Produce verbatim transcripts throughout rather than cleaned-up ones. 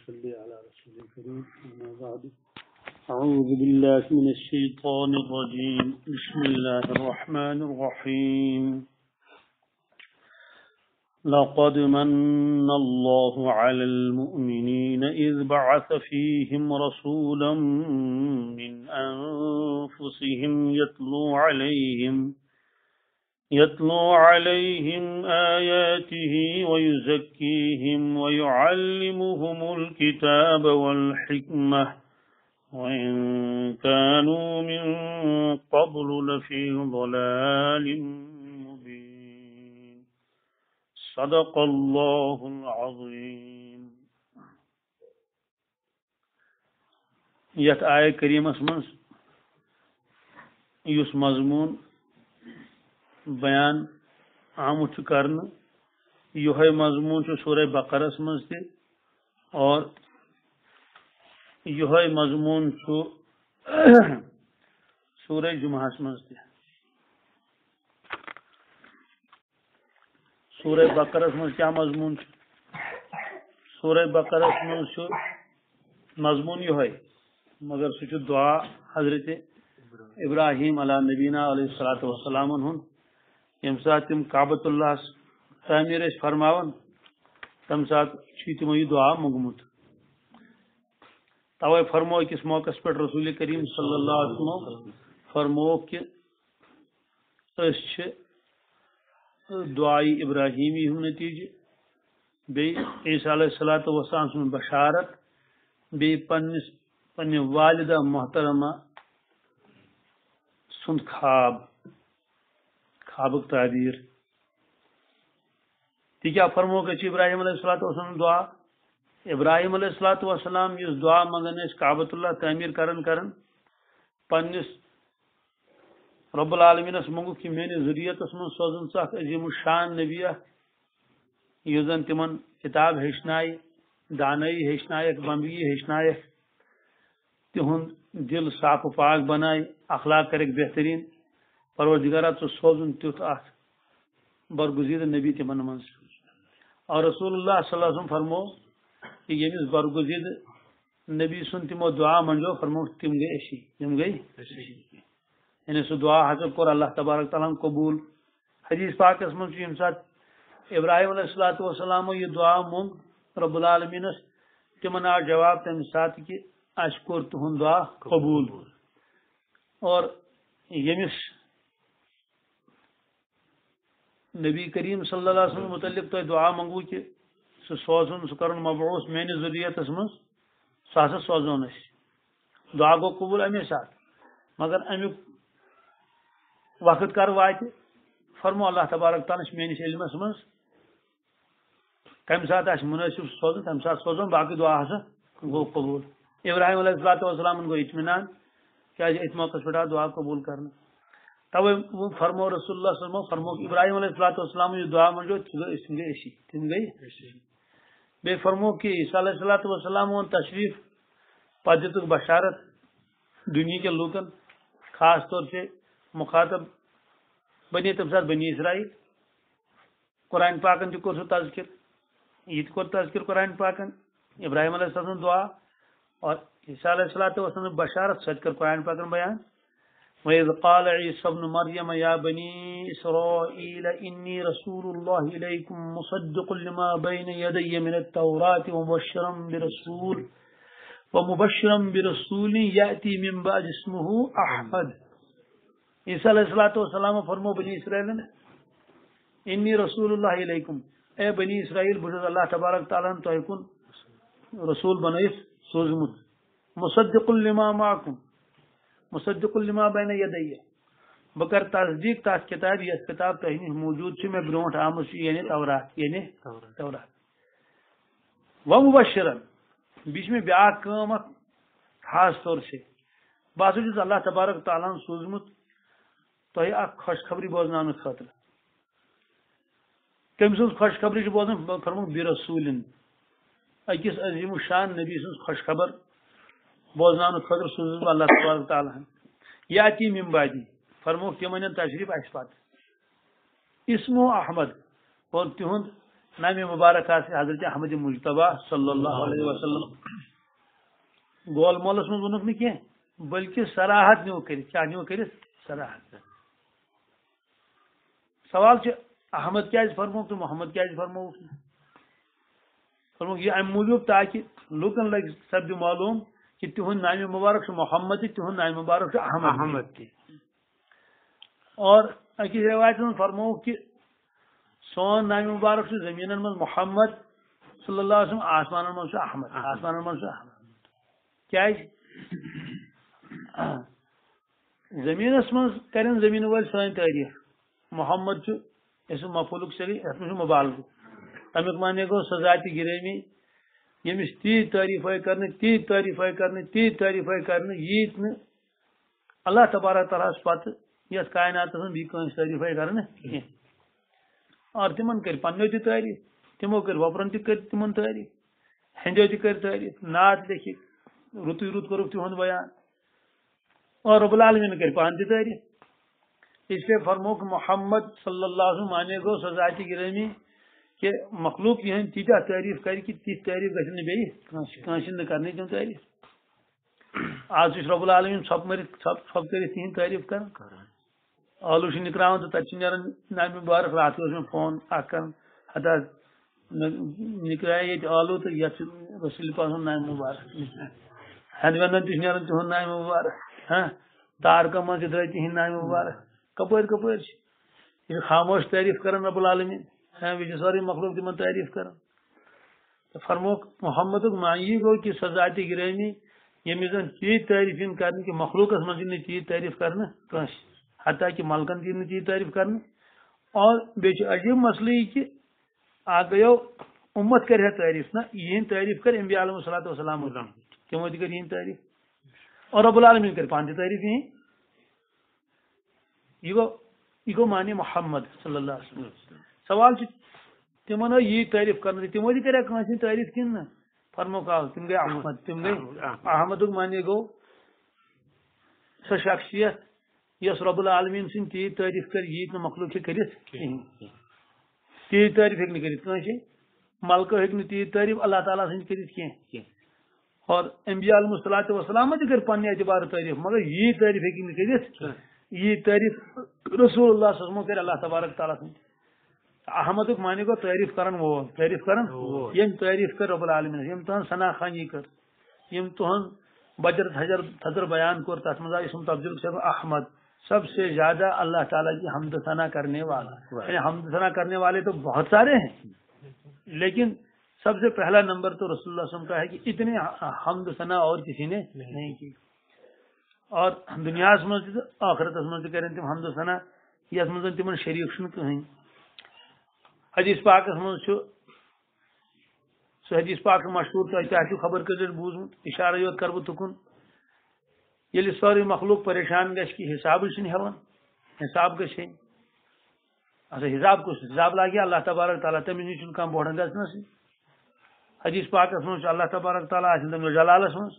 صل على رسول الكريم أما بعد أعوذ بالله من الشيطان الرجيم بسم الله الرحمن الرحيم لقد من الله على المؤمنين إذ بعث فيهم رسولا من أنفسهم يتلو عليهم يتلو عليهم آياته ويزكيهم ويعلمهم الكتاب والحكمة وإن كانوا من قبل لفي ضلال مبين صدق الله العظيم. يت آية كريمة اسمس يس مضمون بیان آمت کرنا یہ مضمون سورہ بقرہ مز تہ اور یہ مضمون سورہ جمعہ مز تہ. سورہ بقرہ مز کیا مضمون سورہ بقرہ مز مضمون یہ مگر سہ دعا حضرت ابراہیم علیہ نبینا علیہ الصلوۃ والسلام ہند یم سات تم کعبۃ اللہ تعمیر فرماون تم سات تمو یہ دعا منگمت. توے فرمو کس موقع پہ رسول کریم صلی اللہ علیہ وسلم فرمو کہ دعائی ابراہیمی ہند نتیجہ بی عیسیٰ علیہ الصلوۃ والسلام سن بشارت بی پنس پنہ والدہ محترمہ سند خواب خوابک تعبیر تی کیا فرمو کہ ابراہیم علیہ الصلوۃ والسلام دعا ابراہیم علیہ الصلوۃ والسلام اس دعا منگن اس کعبۃ اللہ تعمیر کرن کرن پنس رب العالمین اس منگو کہ میری ذریت من سوزن سخ عظیم الشان نبی یہ زن تمن کتاب ہیچنائے دانائی ہیچنائے بمبئی ہیچنائے تہند دل صاف و پاک بنائے اخلاق کرک بہترین پروردگارہ تو سوزن تیت اخ برگزید نبی تمن من اور رسول اللہ صلی اللہ علیہ وسلم فرمو کہ یمس برگزید نبی سن تمو دعا منجو فرمو تم گئی اشی تم گئی یعنی سو دعا حضرت کور اللہ تبارک تعالیٰ قبول. حدیث پاک اس من یم سات ابراہیم علیہ الصلوۃ والسلام یہ دعا مونگ رب العالمین تمن آ جواب تم سات کہ اشکر تہند دعا قبول. اور یمس نبی کریم صلی اللہ علیہ وسلم متعلق تو دعا منگو کہ سہ سوزن سہ کرن مبعوث میانہ ذریتس من سہ ہسا سوزون اس دعا گو قبول امی سات مگر امیک وقت کر وات فرمو اللہ تبارک تعالیٰ میانس علمس من کم سات آس مناسب سوزن تم سات سوزون باقی دعا ہسا گو قبول. ابراہیم علیہ الصلوۃ والسلام گو اطمینان کیا ات موقع پہ دعا قبول کرنا. توے فرمو رسول اللہ صلی اللہ علیہ وسلم فرمو ابراہیم علیہ الصلوۃ والسلام یہ دعا منجو تم گئی اشی تم گئی بے فرمو کہ عیسیٰ علیہ الصلوۃ والسلام تشریف پتہ دتک بشارت دنیا کے لوکن خاص طور سے مخاطب بنی تم سات بنی اسرائیل قرآن پاکن تہ کور سہ تذکر یہ تہ کور تذکر قرآن پاکن ابراہیم علیہ السلام دعا اور عیسیٰ علیہ الصلوۃ والسلام بشارت سچ کر قرآن پاکن بیان. وَإِذْ قَالَ عِيسَى ابْنُ مَرْيَمَ يَا بَنِي إِسْرَائِيلَ إِنِّي رَسُولُ اللَّهِ إِلَيْكُمْ مُصَدِّقٌ لِمَا بَيْنَ يَدَيَّ مِنَ التَّوْرَاةِ وَمُبَشِّرًا بِرَسُولٍ وَمُبَشِّرًا بِرَسُولٍ يَأْتِي مِن بَعْدِهِ اسْمُهُ أَحْمَدُ. عیسیٰ علیہ الصلوۃ والسلام فرمو بنی اسرائیل انی رسول اللہ علیکم اے بنی اسرائیل بجز اللہ تبارک تعالیٰ تہ کن رسول بنائت سوزمت مصدق لما معکم مصدق لما بین یدی بکر تصدیق تات کتاب یس کتاب تہ نش موجود چھ میں برونٹ آمت یعنی تورات یعنی تورات ومبشرا بیچ میں بیاکھ کام خاص طور سے بہت چھس اللہ تبارک تعالیٰ سوزمت تہ اخ خوشخبری بوزنان خاطر کم سن خوشخبری بوزن فرمو برسول اکس عظیم الشان نبی سن خوشخبر بوزنان خاطر سوزم اللہ تبارک تعالیٰ یاتی من بعدی فرمو تمن تشریف اس پات اسمو احمد اور تہند نام مبارک آسہِ حضرت احمد مجتبہ صلی اللہ علیہ وسلم گول مولس من ونک نہ بلکہ صراحت نیو کرت کیا نیو کرت صراحت سوال احمد کیا فرمو تو محمد کیا فرمو فرمو یہ ام موجود تاکہ لوکن لگ سپد معلوم کہ تہند نام مبارک محمد تہند نام مبارک احمد احمد اور اکس روایت من فرمو کہ سون نام مبارک زمین من محمد صلی اللہ علیہ وسلم آسمان من احمد آسمان من احمد کیا زمینس من کرن زمین ول سن تعریف محمد اسم مفعول صحیح اس میں مبالغہ تمیک مانے گو سزات گرامی یمس تیت تعریف کرنے تیت تعریف کرنے تیت تعریف کرنے یت ن اللہ تبارک تعالیٰ پتہ یس کائنات من بی کن تعریف کرنے اور تمن کر پنو تہ تعریف تمو کر وپرن تہ کر تمن تعریف ہندو تہ کر تعریف نعت لکھ رت رت کورک تہند بیان اور رب العالمین کر پان تہ تعریف اس لیے فرموک محمد صلی اللہ علیہ وسلم مانے گو سزات گرامی کہ مخلوق یہ تیتہ تعریف کر کہ تیت تعریف گھن بیس کرنے تم تعریف آج رب العالمین سب مر سب سب کر تہند تعریف کر آلو نکرا تو تک نیران نام مبارک رات میں فون کر ہتا نکرا یہ آلو تو یہ رسول پاک نام مبارک ہندوندن تہ نیران تہند نام مبارک ہاں تارکہ من درائے تہند نام مبارک کپر کپر یہ خاموش تعریف کرن رب العالمین ہاں یہ ساری مخلوق تمن تعریف کرن تو فرموک محمد معنی گو کہ سزات گرامی یم زن تیت تعریف کرنے کہ مخلوق من تیت تعریف کرنا کس حتیٰ کہ ملکن تین تیت تعریف کرنا اور بیچ عجیب مسئلہ یہ کہ آ گیو امت کر تعریف نا یہ تعریف کر انبیاء علیہ الصلوۃ والسلام تمو تہ کر یہ تعریف اور رب العالمین کر پان تعریف یہ یہ گو یہ گو معنی محمد صلی اللہ علیہ وسلم سوال تمن یہ تعریف کرنا تمو تہ کرا کانسی تعریف کن نا فرمو کا تم گئے احمد تم گئے احمد معنی گو سو شخصیت یس رب العالمین سن تیت تعریف کر یہ مخلوق کرت تیت تعریف ہیک کرت کانسی ملکہ ہیک تیت تعریف اللہ تعالیٰ سن کرت کی اور انبیاء علیہ الصلوۃ والسلام تہ کر پنہ اعتبار تعریف مگر یہ تعریف ہیک کرت یہ تعریف رسول اللہ صلی اللہ علیہ وسلم کر اللہ تبارک تعالیٰ سن احمد معنی کو تعریف کرن وہ تعریف کرن یم تعریف کر رب العالمین یم تہن ثنا خانی کر یم تہن بجر حجر تھزر بیان کر تس مزا اسم تبدیل سے احمد سب سے زیادہ اللہ تعالیٰ کی حمد ثنا کرنے والا یعنی حمد ثنا کرنے والے تو بہت سارے ہیں لیکن سب سے پہلا نمبر تو رسول اللہ صلی اللہ علیہ وسلم کا ہے کہ اتنے حمد ثنا اور کسی نے نہیں کی اور دنیا مز آخرت مز کریں تم حمد ثنا یس مز تم شریک چھ کہیں حدیث پاکس مز سہ حدیث پاک مشہور تہ خبر کر بوزمت اشارہ یوت کر بہ تکن یل ساری مخلوق پریشان گھس کہ حساب ہیوان حساب گھس اچھا حساب کس حساب لاگیا اللہ تبارک تعالیٰ تمس نش کم بوڑن گھنس حدیث پاکس مز اللہ تبارک تعالیٰ آن تم جلالس مز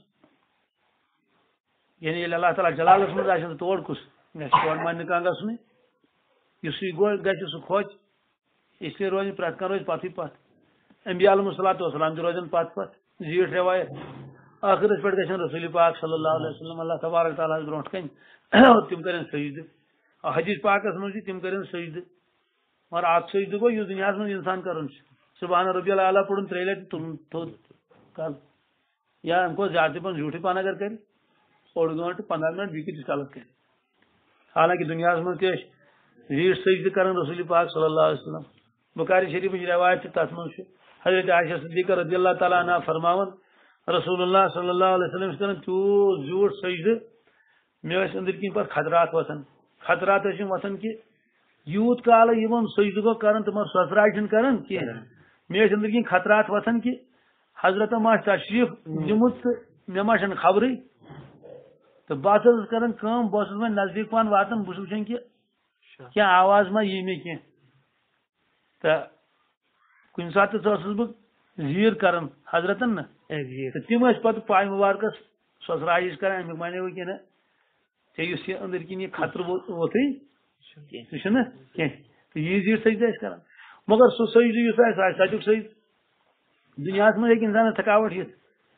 یعنی یل اللہ تعالیٰ جلالس مز آ تور کس تور مان کان گھن اس گھس سہ کھوچ اس لیے روز پریت کان روز پتہ پت انبیاء علیہ الصلوۃ والسلام تہ روزن پت پت زیٹھ روایت آخرت پہ گھن رسول پاک صلی اللہ علیہ وسلم اللہ تبارک تعالیٰ برو کن تم کرن سجدہ حدیث پاکس مجھ تم کرن سجدہ مگر اخ سجدہ گو اس دنیا من انسان کرن سبحان ربی العلیٰ پڑھن ترے لٹ تھوود کل یا ام کو زیادہ پن جھوٹے پان اگر کر اوڑ گنٹ پندرہ منٹ بیس تیس کالت کر حالانکہ دنیا من تہ زیٹھ سجدہ کرن رسول پاک صلی اللہ علیہ وسلم بخاری شریف روایت تر من حضرت عائشہ صدیقہ رضی اللہ تعالیٰ عنہ فرماون رسول اللہ صلی اللہ علیہ وسلم کر تیوت زیوٹ سجدہ مے اندر کن پہ خطرات وسان خطرات وسان کہ یوت کال یہ سجدہ گو کر تم سسراج کر کی مے اندر کن خطرات وسان کہ حضرت ما تشریف نمت مے ما خبر تو بہت کر بہت وی نزدیک پان واتان بہت وچان کہ کیا آواز ما یہ مے کی تو کن سات بہ زیر کران حضرتن نا تم پتہ پائے مبارکس سسراج کر امیک مانے وہ کہ نا ٹھیک یہ اندر کن یہ خطر ووت یہ زیر سجدہ کر مگر سہ سجدہ یس آسہ تتیک سجدہ دنیا من ہیکہ انسان تھکاوٹ یتھ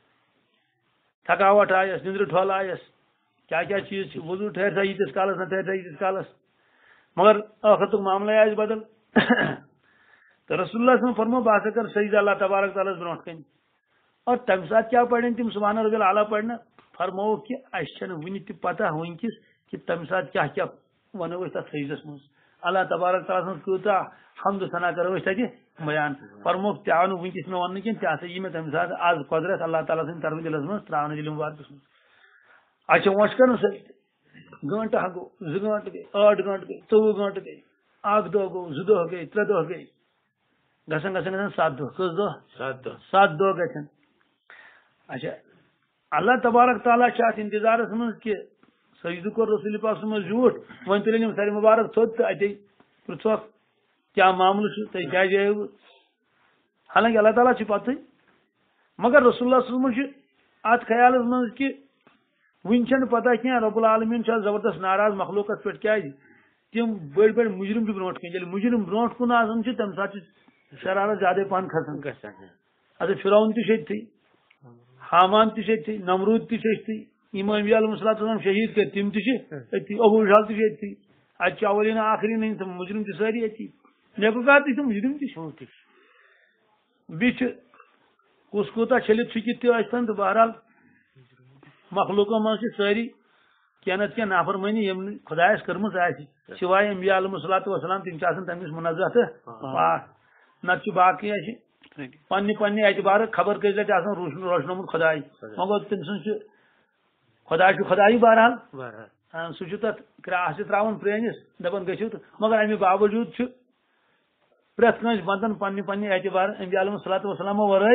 تھکاوٹ آیس نندر ٹھول آیس کیا کیا چیز وضو ٹھہر سا یتس کالس نہ ٹھہر سا یتس کالس مگر آخرتک معاملہ آس بدل تو رسول اللہ صلی اللہ علیہ وسلم فرمو بہ ہسا کر سجدہ اللہ تبارک تعالیٰ برو کن اور تمہ سات کیا پڑھن تم سبحان ربی العلیٰ پڑھنا فرمو کہ اس ون تہ پتہ ونکس کہ تمہ سات کیا کیا ونو تک سجدس من اللہ تبارک تعالیٰ سن کۭژاہ حمد ثنا کرو تتہ بیان فرمو تہ آو ونکس مے ون کن تہ ہسا یہ مے تمہ سات آز قدرت اللہ تعالیٰ سن طرف دلس من تراؤن دل مبارکس من اچھا وش کر گنٹہ گو زٕ گنٹہ گئی ٲٹھ گنٹہ گئی ژوٚوُہ گنٹہ گئی اکھ دۄہ گوٚو زٕ دۄہ گئی ترٛےٚ دۄہ گئی گژھان گژھان گژھان سات دۄہ کٔژ دۄہ سات دۄہ سات دۄہ گژھن اچھا اللہ تبارک تعالیٰ چھِ اتھ انتظارس منٛز کہِ سجدٕ کوٚر رسول پاک صلی اللہ علیہ وسلم زیوٗٹھ وۄنۍ تُلن یِم سرِ مُبارک تھوٚد تہٕ اتے پرٛژھوکھ کیٛاہ معاملہٕ چھُ تُہۍ کیٛازِ آیوٕ حالانکہِ اللہ تعالیٰ چھِ پتہٕ مگر رسول اللہ صلی اللہ علیہ وسلم چھِ اتھ خیالس منٛز کہِ وُنہِ چھنہٕ پتہ کینٛہہ رب العالمیٖن چھُ زبردست ناراض مخلوقس پٮ۪ٹھ کیٛازِ تِم بٔڑۍ بٔڑۍ مُجرم چھِ برونٛٹھ کَنۍ ییٚلہِ مُجرم برونٛٹھ کُن آسان چھِ تمہِ ساتہٕ چھِ شرارت زیادے پہن کھسان گژھان اچھا فرعون تہِ چھُ ییٚتھٕے حامان تہِ چھُ ییٚتھٕے نمروٗد تہِ چھُ ییٚتھٕے یِم انبیاء علیہم الصلوۃ والسلام شہیٖد کٔرۍ تِم تہِ چھِ أتھی ابوٗ جہل تہِ چھُ ییٚتھٕے اتہِ چھِ اولین آخریٖن ہٕنٛدۍ تِم مُجرم تہِ سٲری ییٚتھی نیبرکار تہِ چھِ مُجرم تہِ چھِ بیٚیہِ چھِ کُس کوٗتاہ چھٔلِتھ چھُکِتھ تہِ ٲسۍتن تہٕ بہرحال مخلوقو منٛز چھِ سٲری کینٛہہ نتہٕ کینٛہہ نافرمٲنی یِم نہٕ خۄدایس کٔرمٕژ آسہِ سوائے انبیاء علیہم الصلوۃ والسلام تِم چھِ آسان تمہِ نِش مُنزہ تہٕ پاک نتہٕ چھُ باقٕے اَسہِ پننہِ پننہِ اعتبارٕ خبر کٔژِ لٹہِ آسان روشنومُت خۄداے مگر تٔمۍ سٕنٛز چھُ خۄدا چھُ خۄدایی بہرحال سُہ چھُ تتھ کرٛاس تہِ ترٛاوان پرٛٲنِس دپان گٔژھِو تہٕ مگر امہِ باوجوٗد چھُ پرٛٮ۪تھ کٲنٛسہِ بنٛدن پننہِ پننہِ اعتبارٕ انبیاء علیہم الصلوۃ والسلامو ورٲے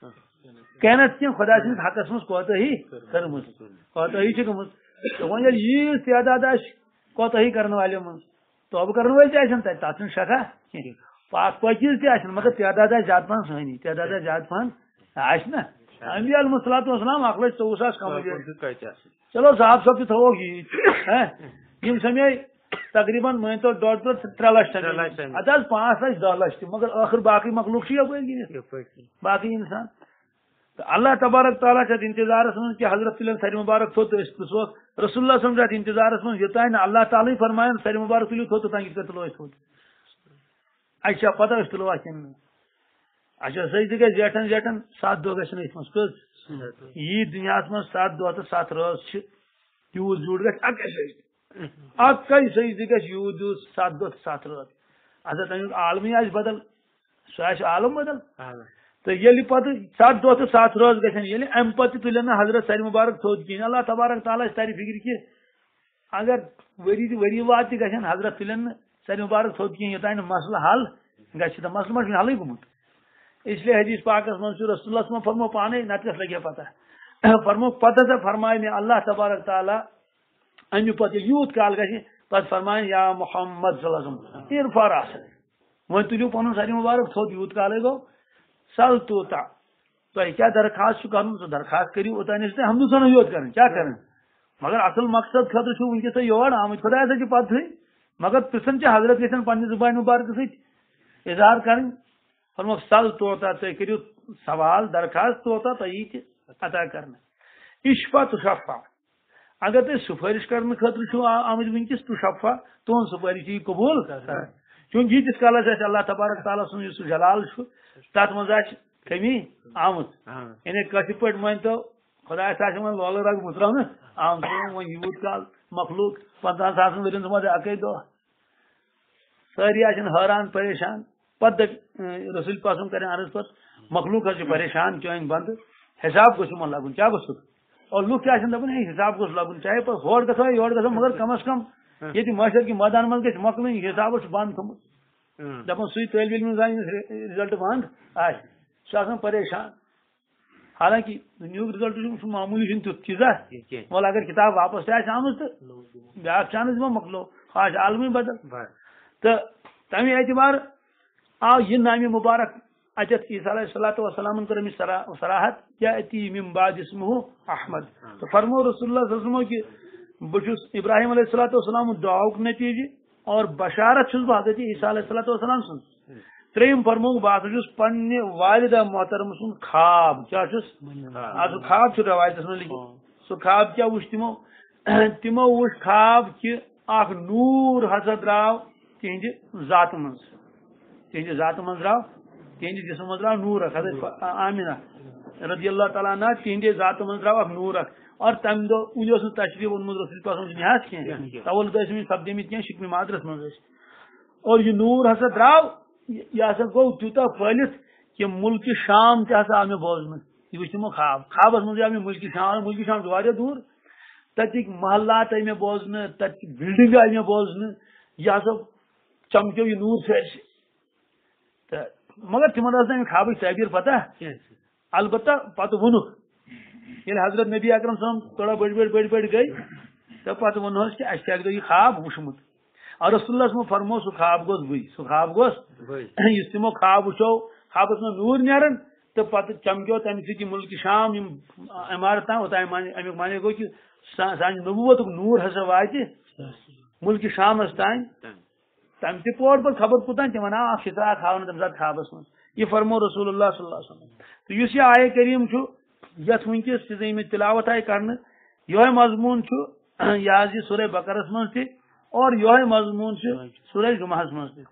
کینٛہہ نتہٕ کینٛہہ خۄدا سٕنٛدِس حقس منٛز کوتٲہی کٔرمٕژ کوتٲہی چھِ گٔمٕژ تہٕ وۄنۍ ییٚلہِ ییٖژ تعداد آسہِ کوتٲہی کرن والٮ۪ن منٛز توبہٕ کرن وٲلۍ تہِ آسن تتہِ تتھ چھُنہٕ شکھا کینٛہہ پاک پٲکیٖز تہِ آسن مگر تعداد آسہِ زیادٕ پہن سٲنی تعداد آسہِ زیادٕ پہن آسہِ نا انبیاء علیہم الصلوۃ والسلام اکھ لچھ ژوٚوُہ ساس کم چلو صاحب صٲب تہِ تھووکھ ییٖتۍ یِم سمے تقریٖباً مٲنۍتو ڈۄڈ ٹو ترٛےٚ لچھ ادٕ حظ پانٛژھ لچھ دہ لچھ تہِ مگر ٲخر باقٕے مخلوق چھِ یپٲرۍ گٔنِتھ باقٕے انسان تو اللہ تبارک تعالیٰ چھِ انتظارس من کہ حضرت تُلن سر مبارک تھوٚد تہٕ أسۍ پرٛژھوکھ رسول اللہ صلی اللہ علیہ وسلم چھِ انتظارس من یوٚتانۍ نہٕ اللہ تعالیٰ فرماین سر مبارک تُلِو تھوٚد توٚتانۍ کِتھ کٔنۍ تُلو أسۍ تھوٚد اَسہِ چھا پتہ أسۍ تُلوا کِنہٕ نہٕ اچھا سجدٕ گژھِ زیٹھن زیٹھن سَتھ دۄہ گژھن أتھۍ منٛز کٔژ یی دُنیاہس منٛز سَتھ دۄہ تہٕ سَتھ رٲژ چھِ تیوٗت زیوٗٹھ گژھِ اَکے سجدٕ اَکے سجدٕ گژھِ یوٗت یوٗت سَتھ دۄہ تہٕ سَتھ رٲژ اچھا تمیُک عالمٕے آسہِ بدل سُہ آسہِ عالم بدل تو ییٚلہِ پتہٕ سَتھ دۄہ تہٕ سَتھ رٲژ گژھن ییٚلہِ امہِ پتہٕ تہِ تُلن نہٕ حضرت سر مبارک تھوٚد کِہیٖنۍ اللہ تبارک تعالیٰ ترِ فِکرِ کہِ اگر ؤری تہٕ ؤری واد تہِ گژھن حضرت تُلن نہٕ سر مبارک تھوٚد کِہیٖنۍ یوٚتانۍ نہٕ مسلہٕ حل گژھِ تہٕ مسلہٕ ما چھُنہٕ حلٕے گوٚمُت اس لیے حدیث پاکس منٛز چھُ رسول اللہ صلی اللہ علیہ وسلم فرمو پانے نتہٕ کس لگہِ پتہ فرمو پتہٕ ہسا فرمایہِ مےٚ اللہ تبارک تعالیٰ امہِ پتہٕ ییٚلہِ یوٗت کال گژھِ پتہٕ فرمایہِ یا محمد صلی اللہ علیہ وسلم ارفع راسک وۄنۍ تُلِو پنُن سر مبارک تھوٚد یوٗت کالے گوٚو سل توٗتاہ تۄہہِ کیٛاہ درخاست چھُ کرُن سُہ درخاست کٔرِو اوٚتانۍ ٲسِو تُہۍ حمدُ ثنا یوت کرٕنۍ کیٛاہ کرٕنۍ مگر اصل مقصد خٲطرٕ چھُو وٕنکیٚس تُہۍ یور آمٕتۍ خۄدایس چھِ پتہٕے مگر پرژھن چھِ حضرت گژھن پننہِ زُبانہِ مُبارکہٕ سۭتۍ اظہار کرٕنۍ فرموکھ سل توٗتاہ تُہۍ کٔرِو سوال درخاست توٗتاہ تۄہہِ یی تہِ عطا کرنہٕ اشفا تُشفا اگر تُہۍ سُفٲرِش کرنہٕ خٲطرٕ چھِو آمٕتۍ ؤنکیٚس تُشفا تُہنٛز سُفٲرِش چھِ یہِ قبوٗل چوٗنٛکہِ ییٖتِس کالس آسہِ اللہ تبارک تعالیٰ سُنٛد یُس سُہ جلال چھُ تتھ منٛز آسہِ کمی آمٕژ یعنی کٲشِر پٲٹھۍ مٲنۍتو خۄدایس آسہِ وۄنۍ لولہٕ رگ مُژراونہٕ آمژٕ وۄنۍ یوٗت کال مخلوق پنٛژہن ساسن ؤرین منٛز اکے دۄہ سٲری آسن حٲران پریشان پتہٕ دپہِ رسول پاک کرِ عرض پتہٕ مخلوق حظ چھُ پریشان چٲنۍ بنٛدٕ حساب گوٚژھ یِمن لگُن کیٛاہ گوٚژھ اور لُکھ تہِ آسن دپان ہے حساب گوٚژھ لگُن چاہے پتہٕ ہور گژھو یور گژھو مگر کم از کم ییٚتہِ معاشر کہِ مٲدان منٛز گژھِ مۄکلٕنۍ یہِ حساب چھُ بنٛد تھوٚمُت دپان سُے طٲلبہِ علم ییٚمِس رِزلٹ بنٛد آسہِ سُہ چھُ آسان پریشان حالانکہِ دُنیہُک رِزلٹ چھُنہٕ معموٗلی چھُنہٕ تیُتھ چیٖزا وَلہٕ اگر کِتاب واپس تہِ آسہِ آمٕژ تہٕ بیٛاکھ چانس دِمو مۄکلو ہُہ آسہِ عالمٕے بدل تہٕ تَمہِ اعتبار آو یہِ نامہِ مُبارک اتٮ۪تھ عیٖسیٰ علیہ الصلوٰۃ والسلامن کٔر أمِس صراحت یأتی من بعد اسمہ احمد تہٕ فرمو رسول اللہ صلی اللہ علیہ وسلم کہ بہٕ چھُس ابراہیم علیہ الصلوٰۃ والسلام دعاہُک نتیٖجہٕ اور بشارت چھُس بہٕ حضرت عیٖسیٰ علیہ الصلوٰۃ والسلام سٕنٛز تریم فرمو بہت پنہ والدہ محترم سن خواب کیا سہ خواب چھ روایتس من لکھت سہ خواب کیا وچ تمو تمو وچ خواب کہ اخ نور ہسا درو تہند ذات من تہند ذات من درو تہند جسم من درو نور اخ حضرت آمینہ رضی اللہ تعالیٰ عنہ تہندے ذات من درو اخ نور اخ اور تمہ دہ ان اس تشریف اونمت رسول پاک صلی اللہ علیہ وسلم کی تولد ٲسۍ سپدمت کی شکم مادرس من اور یہ نور ہسا درو یہ ہسا گو تیوتہ پھلت کہ ملک شام تہ ہسا آو مے بوزن یہ وچ تمو خواب خوابس من آو مے ملک شام ملک شام چھ واریاہ دور تتک محلات آئی مے بوزن تت بلڈنگ آئی مے بوزن یہ ہسا چمکیو یہ نور سٲرسٕے تو مگر تمن ٲس نہٕ امہِ خوابٕچ تعبیر پتہ البتہ پتہ ووٚنُکھ ییٚلہِ حضرت نبی اکرم صٲب تھوڑا بٔڑۍ بٔڑۍ بٔڑۍ بٔڑۍ گٔے تہٕ پتہٕ ووٚنہوس کہ اَسہِ چھُ اکہِ دۄہ یہِ خواب وٕچھمُت اور رسول اللہ صلی فرمو سہ خواب گوس بٕے سہ خواب گوس یُس تمو خواب وٕچھو خوابس منٛز نوٗر نیران تہٕ پتہٕ چمکیو تمہِ سۭتۍ یہِ ملکہِ شام یِم عمارت تام اوٚتام امیُک معنی گوٚو کہ سانہِ نبوتُک نوٗر ہسا واتہِ ملکہِ شامس تام تمہِ تہِ پور پتہٕ خبر کوٗتاہ تِمن آو اکھ شِتراک ہاونہٕ تمہِ ساتہٕ خوابس منٛز یہ فرمو رسول اللہ صلی اللہ علیہ وسلم تہٕ یُس یہِ آیے کریم چھُ یتھ ونکس یہِ تلاوت آئی کرنہٕ یہے مضمون چھُ یہ حظ یہ سورہ بقرس منٛز تہِ اور یہ مضمون سورہ جمعہس مز تہ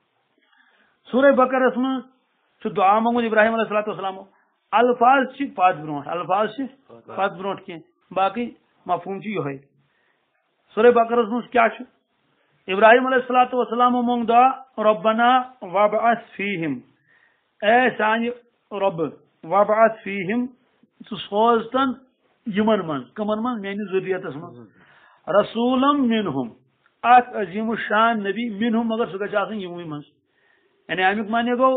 سورہ بقرس مز دعا منگمت ابراہیم علیہ الصلوۃ والسلام الفاظ پت برو الفاظ پت برو کی باقی مفہوم یہ سورہ بقرس مز کیا ابراہیم علیہ الصلوۃ والسلام منگ دعا ربنا وابعث فیہم اے سان رب وابعث فیہم ژٕ سوزتن یمن من کمن من میانہِ ذریتس من رسولم منہم اخ عظیم الشان نبی منہم مگر سہ گژھِ آسن یموٕے منٛز یعنی امیُک معنی گوٚو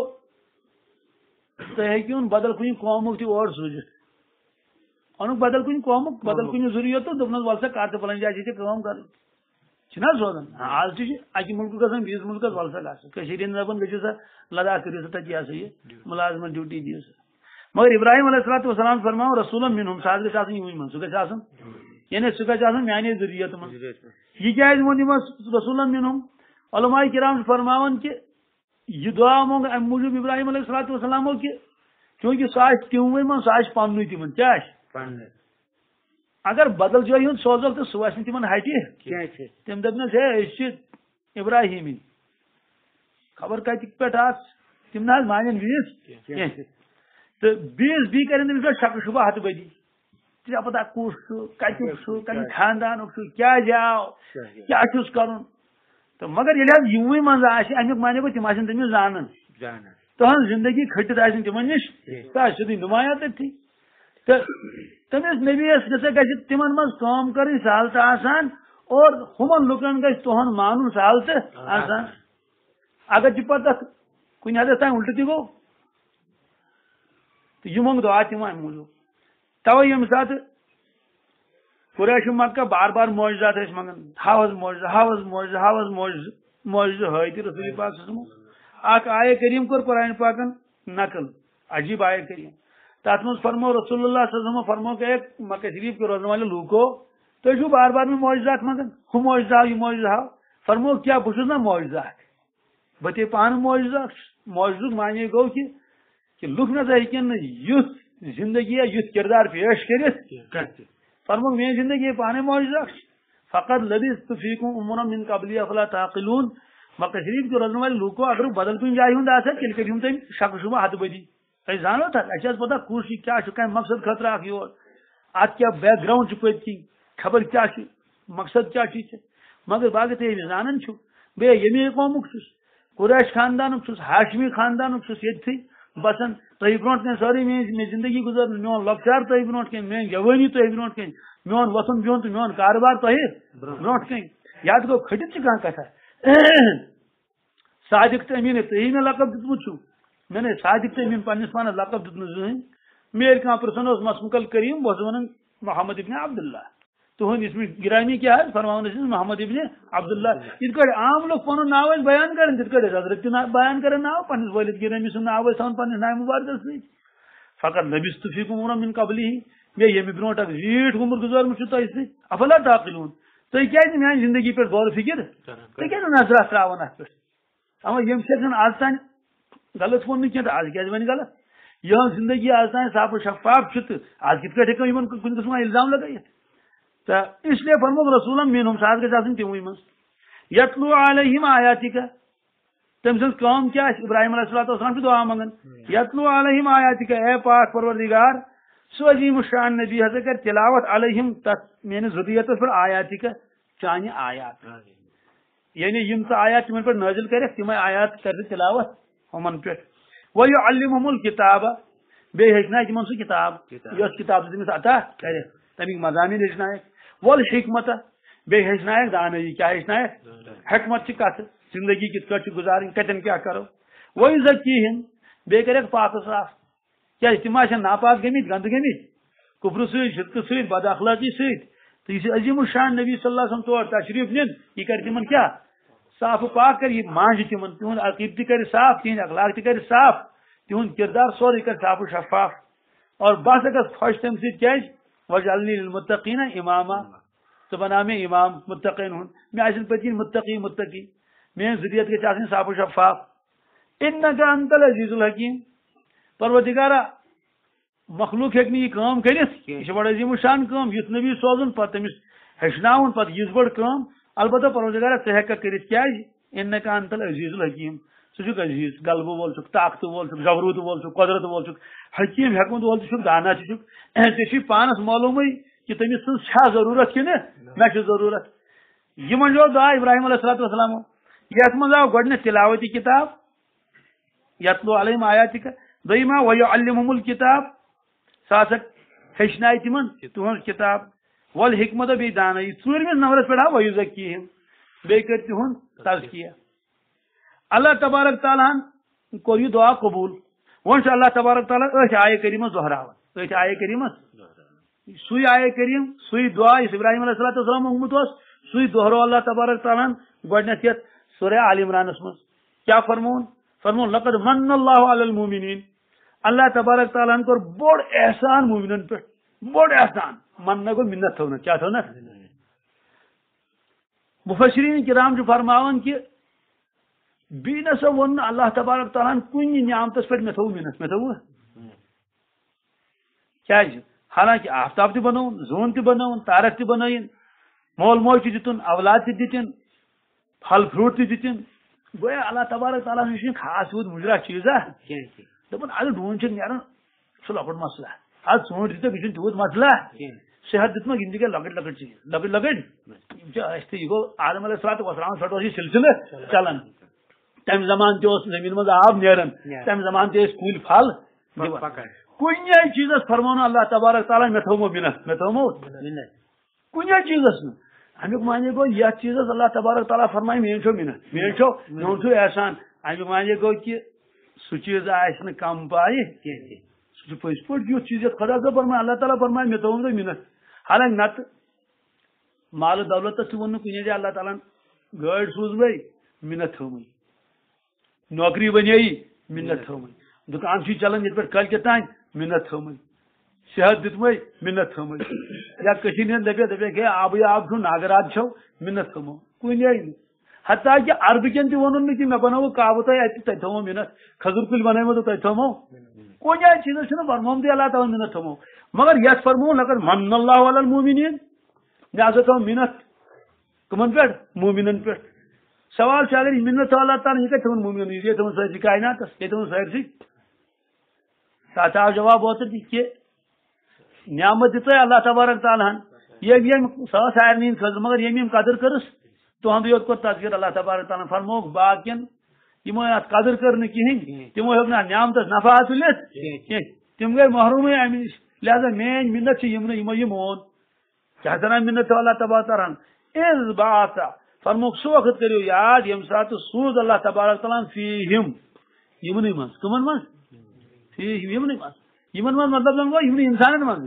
تُہۍ ہیٚکِوُن بدل کُنہِ قومُک تہِ اور سوٗزِتھ اونُکھ بدل کُنہِ قومُک بدل کُنہِ ضروٗرت تہٕ دوٚپنس وَل سا کر ژٕ فلٲنۍ جایہِ چھِ ژےٚ کٲم کَرٕنۍ چھِنہ سوزان آز تہِ چھِ اکہِ مُلکُک گژھان بیٚیِس مُلکس وَل سا گژھ کٔشیٖرِ ہِنٛدۍ دَپان گٔژھِو سا لداخ کٔرِو سا تَتہِ یہِ سا یہِ مُلازمت ڈیوٹی دِیِو سا مگر ابراہیم علیہ الصلوۃ والسلام فرماو رسولم منہم سُہ حظ گژھِ آسن یِموٕے منٛز سُہ گژھِ آسن یعنی سُہ گژھِ آسن میانے ذریعت منٛز یہ کیازِ ووٚن یِمو رسولن منہم علماء کرام چھِ فرماوان کہ یہ دعا مونگ امہِ موٗجوٗب ابراہیم علیہ الصلوۃ والسلامو کہ چوٗنٛکہِ سُہ آسہِ تِموٕے منٛز سُہ آسہِ پننُے تِمن کیاہ آسہِ اگر بدل جایہِ ہُنٛد سوزوکھ تہٕ سُہ آسہِ نہٕ تِمن ہٹہِ تِم دپنس ہے أسۍ چھِ ابراہیمی خبر کتہِ پٮ۪ٹھ آس تِم نہ حظ مانن بیٚیِس کینٛہہ تہٕ بیٚیِس بیٚیہِ کرن تٔمِس پٮ۪ٹھ شکہٕ شُبہہ ہتہٕ بدی ژےٚ پتہ کُس چھُ کتیُک چھُ کمہِ خاندانُک چھُ کیازِ آو کیاہ چھُس کرُن تہٕ مگر ییٚلہِ حظ یِموٕے منٛز آسہِ امیُک معنی گوٚو تِم آسن تٔمِس زانان تُہنٛز زندگی کھٔٹِتھ آسہِ نہٕ تِمن نِش سۄ آسہِ سیٚودُے نُمایاں تٔتھی تہٕ تٔمِس نبیَس ہسا گژھِ تِمن منٛز کٲم کَرٕنۍ سہل تہٕ آسان اور ہُمن لُکن گژھِ تُہُنٛد مانُن سہل تہٕ آسان اگر تہِ پتہٕ تتھ کُنہِ حدس تام الٹہٕ تہِ گوٚو تہٕ یہِ منٛگ دعا تِمو امہِ موٗجوٗب توے ییٚمہِ ساتہٕ قریش مکہ بار بار معجزات ٲسۍ منگان ہاو حظ معجزٕ ہاو حظ معجزٕ ہاو حظ معجزٕ معجزٕ ہٲے تہِ رسول پاک صلی اللہ علیہ وسلم اکھ آیے کریم کوٚر قرآن پاکن نقل عجیب آیے کریم تتھ منٛز فرمو رسول اللہ صلی اللہ علیہ وسلم فرمو کہ مکہ شریف کے روزن والے لوٗکو تُہۍ چھِو بار بار مےٚ معجزات منگان ہُہ معجزٕ ہاو یہِ معجزٕ ہاو فرمو کیٛاہ بہٕ چھُس نا معجزٕ اکھ بہٕ تے پانہٕ معجزٕ اکھ معجزُک معنی گوٚو کہ کہ لُکھ نہ سا ہیٚکن نہٕ یُتھ زندگی یُتھ کردار پیش کٔرِتھ فرمو میٲنۍ زندگی پانے معجزہ فقط لبثت فیکم عمرا من قبلی افلا تعقلون مکہ شریف کے روزن والے لوگوں اگر بدل کُنہِ جایہِ ہُنٛد آسہِ تیٚلہِ کٔرِہُن تٔمۍ شکہٕ شُبہہ ہتہٕ بدی تُہۍ زانو تتھ اَسہِ چھِ حظ پتہ کُس یہِ کیٛاہ چھُ کمہِ مقصد خٲطرٕ اکھ یور اتھ کیٛاہ بیک گراوُنڈ چھُ پٔتۍ کِنۍ خبر کیٛاہ چھُ مقصد کیٛاہ چھُ یہِ مگر باقٕے تُہۍ ییٚمہِ زانان چھِو بیٚیہِ ییٚمے قومُک چھُس قریش خاندانُک چھُس ہاشمی خاندانُک چھُس ییٚتھٕے بسان تُہۍ برونٛٹھ کَنہِ سٲرٕے میٲنۍ زندگی گُزارن میون لۄکچار تُہۍ برونٛٹھ کَنہِ میٲنۍ جوٲنی تُہۍ برونٛٹھ کَنہِ میون وۄتھُن بِہُن تہٕ میون کاربار تۄہہِ برونٛٹھ کَنہِ یتھ گوٚو کھٔٹِتھ چھِ کانٛہہ کتھا صادق تہٕ امیٖن تُہی مےٚ لقب دیُتمُت چھُو مےٚ نے صادق تہٕ امیٖن پننِس پانس لقب دیُت نہٕ زٕہٕنۍ مےٚ ییٚلہِ کانٛہہ پرژھان اوس مسمُکل کریم بہٕ اوسُس ونان محمد ابن عبداللہ تُہُنٛد اسمِ گرامی کیٛاہ حظ فرماوان ٲسِس محمد ابن عبداللہ یِتھ کٲٹھۍ عام لُکھ پنُن ناو ٲسۍ بیان کران تِتھ کٲٹھۍ ٲسۍ حضرت تہِ بیان کران ناو پننِس وٲلد گرامی سُنٛد ناو ٲسۍ تھاوان پننِس ناوِ مُبارکس سۭتۍ فقط لبثت فیکم عمرا من قبلی بیٚیہِ ییٚمہِ برونٛٹھ اکھ زیٖٹھ عُمر گُزارمُت چھُ تۄہہِ سۭتۍ افلا تعقلون تُہۍ کیازِ نہٕ میانہِ زندگی پٮ۪ٹھ غور فِکر تُہۍ کیازِ نہٕ نظر تراوان اتھ پٮ۪ٹھ اما ییٚمہِ سۭتۍ آز تانۍ غلط ون کی آج کیا ون غلط یہ زندگی آج تین صاف و شفاف آج کت پہ ہوں کن قسم الزام لگائیت تو اس لیے فرمو رسولن مین ہم ساتھ گھر آن تموی من یتلو علیہم آیاتک تم سن کام کیا ابراہیم علیہ السلام دعا منگان یتلو علیہم آیاتک اے پاک پروردگار سو عظیم الشان نبی ہسا کر تلاوت علیہم تس میری ذریت پر آیاتک چانہ آیات یعنی یم ثہ آیات تمن پر نازل کرک تم آیات کر تلاوت ہمن پہ ویعلمہم الکتاب بیٚیہِ ہیٚچھنایہِ تمن سُہ کتاب یۄس کتاب تٔمِس عطا کرِ تمیُک مضامین ہیٚچھنایکھ والحکمت بیٚیہِ ہیٚچھنایکھ دانٲیی کیا ہیٚچھنایکھ حکمت چھ کتھ زندگی کت پٲٹھۍ چھِ گزارٕنۍ کتٮ۪ن کیٛاہ کرو ویزکیہم بیٚیہِ کریکھ پاک صاف کیٛازِ تِم آسن ناپاک گٔمٕتۍ گنٛدٕ گٔمٕتۍ کفرٕ سۭتۍ شرکہٕ سۭتۍ بد اخلاقی سۭتۍ تہٕ یہِ چھُ عظیم الشان نبی صلی اللہ علیہ وسلم تور تشریف نِن یہِ کرِ تِمن کیٛاہ صاف و پاک کر یہ مانج تمن تہد عقیدہ تہ کر صاف تہند اخلاق تہ کر صاف تہد کردار سورے کر صاف و شفاف اور بس گھس خوش تم سی کیٛازِ وجعلنی للمتقین اماما تو بنا میں امام متقین ہن میں آسن پتین متقی متقی میری ذریت گژھِ آسٕنۍ صاف و شفاف انک انت العزیز الحکیم پروردگارا مخلوق ہیٚکہِ نہٕ یہِ کٲم کٔرِتھ یہِ چھِ بڑٕ عظیم الشان کٲم یُتھ نبی سوزُن پتہٕ تٔمِس ہیٚچھناوُن پتہٕ یِژھ بٔڑ کٲم البتہ پروردگارا ژٕ ہیٚککھ کٔرِتھ کیٛازِ انک انت العزیز الحکیم ژٕ چھُکھ عزیز غلبہٕ وول چھُکھ طاقتہٕ وول چھُکھ جبروٗت وول چھُکھ قۄدرت وول چھُکھ حکیم حکمت وول تہِ چھُکھ دانا تہِ چھُکھ ژےٚ چھُے پانس معلوٗمٕے کہ تٔمِس سٕنٛز چھا ضروٗرت کِنہٕ مےٚ چھِ ضروٗرت یِمن جو دعا ابراہیم علیہ الصلوۃ والسلام یتھ منٛز آو گۄڈٕنیتھ تلاوتی کتاب یتلو علیہم آیاتک دوٚیِم آو ویعلمہم الکتاب سُہ ہسا ہیٚچھنایہِ تِمن تُہنٛز کتاب والحکمت بیٚیہِ دانٲیی ژوٗرمِس نمبرس پٮ۪ٹھ آو ویزکیہم بیٚیہِ کٔرۍ تِہُنٛد تزکیہ اللہ تبارک تعالیٰ ہن کوٚر یہِ دعا قبوٗل وۄنۍ چھُ اللہ تبارک تعالیٰ أتھۍ آیے کریٖمس دۄہراوان أتھۍ آیے کریٖمس سُے آیے کریٖم سُے دعا یُس ابراہیم علیہ الصلوۃ والسلام موٚنگمُت اوس سُے دۄہرو اللہ تبارک تعالیٰ ہن گۄڈٕنیتھ یتھ سورہ آل عمرانس منٛز کیٛاہ فرموُن فرموُن لقد من اللہ علی المؤمنین اللہ تبارک تعالیٰ ہن کوٚر بوٚڑ احسان مومنن پٮ۪ٹھ بوٚڑ احسان مننا گوٚو مِنت تھونس کیٛاہ تھونس مفسرین کرام چھِ فرماوان کہ بیٚیہِ نسا ووٚن نہٕ اللہ تبارک تعالیٰ ہن کُنہِ نعمتس پٮ۪ٹھ مےٚ تھوٚو مِنت مےٚ تھوٚوٕ کیٛازِ حالانکہ آفتاب تہِ بنووُن زوٗن تہِ بنووُن تارک تہِ بنٲیِن مول موج تہِ دِتُن اولاد تہِ دِتِن پھل فروٗٹ تہِ دِتِن گویا اللہ تبارک تعالیٰ سُنٛد چھُنہٕ خاص یوٗت مُجرا چیٖزا دپان اگر ڈوٗنۍ چھِ نیران سُہ لۄکُٹ مسلہٕ آز ژوٗنٛٹھۍ دِتکھ یہِ چھُنہٕ تیوٗت مسلہٕ صحت دِتمکھ یِم تہِ گٔے لۄکٕٹۍ لۄکٕٹۍ چیٖز لۄکٕٹۍ لۄکٕٹۍ یِم چھِ أسۍ تہِ یہِ گوٚو آدم علیہ الصلوۃ والسلامس پٮ۪ٹھ اوس یہِ سلسلہٕ چلان تمہِ زمانہٕ تہِ اوس زٔمیٖن منٛز آب نیران تمہِ زمانہٕ تہِ ٲسۍ کُلۍ پھل دِوان کُنہِ چیٖزس فرمو نہٕ اللہ تبارک تعالیٰ مےٚ تھوٚومو مِنت مےٚ تھوٚومو کُنہِ چیٖزس نہٕ امیُک معنی گوٚو یتھ چیٖزس اللہ تبارک تعالیٰ فرمایہِ میٲنۍ چھو مِنت میٲنۍ چھو میون چھُ احسان امیُک معنی گوٚو کہ سُہ چیٖز آسہِ نہٕ کم پایہِ کینٛہہ سُہ چھُ پٔزۍ پٲٹھۍ یُتھ چیٖز یتھ خۄدا صٲب فرمایہِ اللہ تعالیٰ فرمایہِ مےٚ تھوٚوُم تۄہہِ مِنت حالانکہ نتہٕ مالہٕ دولتس تہِ ووٚن نہٕ کُنی جایہِ اللہ تعالیٰ ہن گٲڑۍ سوٗزوے مِنت تھٲومٕے نوکری بنیٚیہِ مِنت تھٲومٕے دُکان چھُے چلان ییٚتہِ پٮ۪ٹھ کٲلکیت تانۍ مِنت تھٲومٕے صحت دِتمٕے مِنت تھٲومٕے یا کٔشیٖرِ ہٕنٛدۍ دپیکھ دپیکھ ہے آبٕے آب چھُ ناگرات چھو مِنت تھٲومو کُنے نہٕ حتیٰ کہ عربہٕ کٮ۪ن تہِ ووٚنُن نہٕ کہِ مےٚ بنووُ کعبہٕ تۄہہِ اَتہِ تَتہِ تھوٚومو مِنت کھٔزٕر کُلۍ بنٲومو تہٕ تَتہِ تھوٚومو کُنہِ چیٖزس چھُنہٕ فرمومتُے اللہ تعالیٰ مِنت تھوٚومو مگر یتھ فرمووُن لقد من اللہ علی المؤمنین مےٚ ہسا تھوٚو مِنت کٕمن پٮ۪ٹھ مومِنن پٮ۪ٹھ سوال چھُ اگر یہِ مِنت تھوٚو اللہ تعالیٰ یہِ کتہِ تھوٚوُن مومِنن یہِ تھوٚوُن سٲرسٕے کایناتس یہِ تھوٚوُن سٲرسٕے تتھ آو جواب اوترٕ تہِ کہِ نعمت دِژے اللہ تبارک تعالیٰ ہن ییٚمۍ ییٚمۍ سۄ ٲس سارنٕے ہٕنٛز خٲطرٕ مگر ییٚمۍ ییٚمۍ قدر کٔرٕس تُہُنٛدُے یوت کوٚر تذکر اللہ تبارک تعالیٰ فرمووُکھ باقین یِمو اتھ قدر کٔر نہٕ کِہینۍ تِمو ہیوٚک نہٕ نعمتس نفع تُلِتھ کینٛہہ تِم گٔے محرومٕے امہِ نِش لہذا میٲنۍ مِنت چھِ یِمنٕے یِمو یہِ مون کیٛاہ زَن مِنت تھٲو اللہ تبارک تعالیٰ ہن اِذ بعث فرمووُکھ سُہ وقت کٔرِو یاد ییٚمہِ ساتہٕ سوٗز اللہ تبارک تعالیٰ ہن فیٖہِم یِمنٕے منٛز کٕمن منٛز فیٖہِم یِمنٕے منٛز یِمن منٛز مطلب زن گوٚو یِمنٕے انسانن منٛزٕے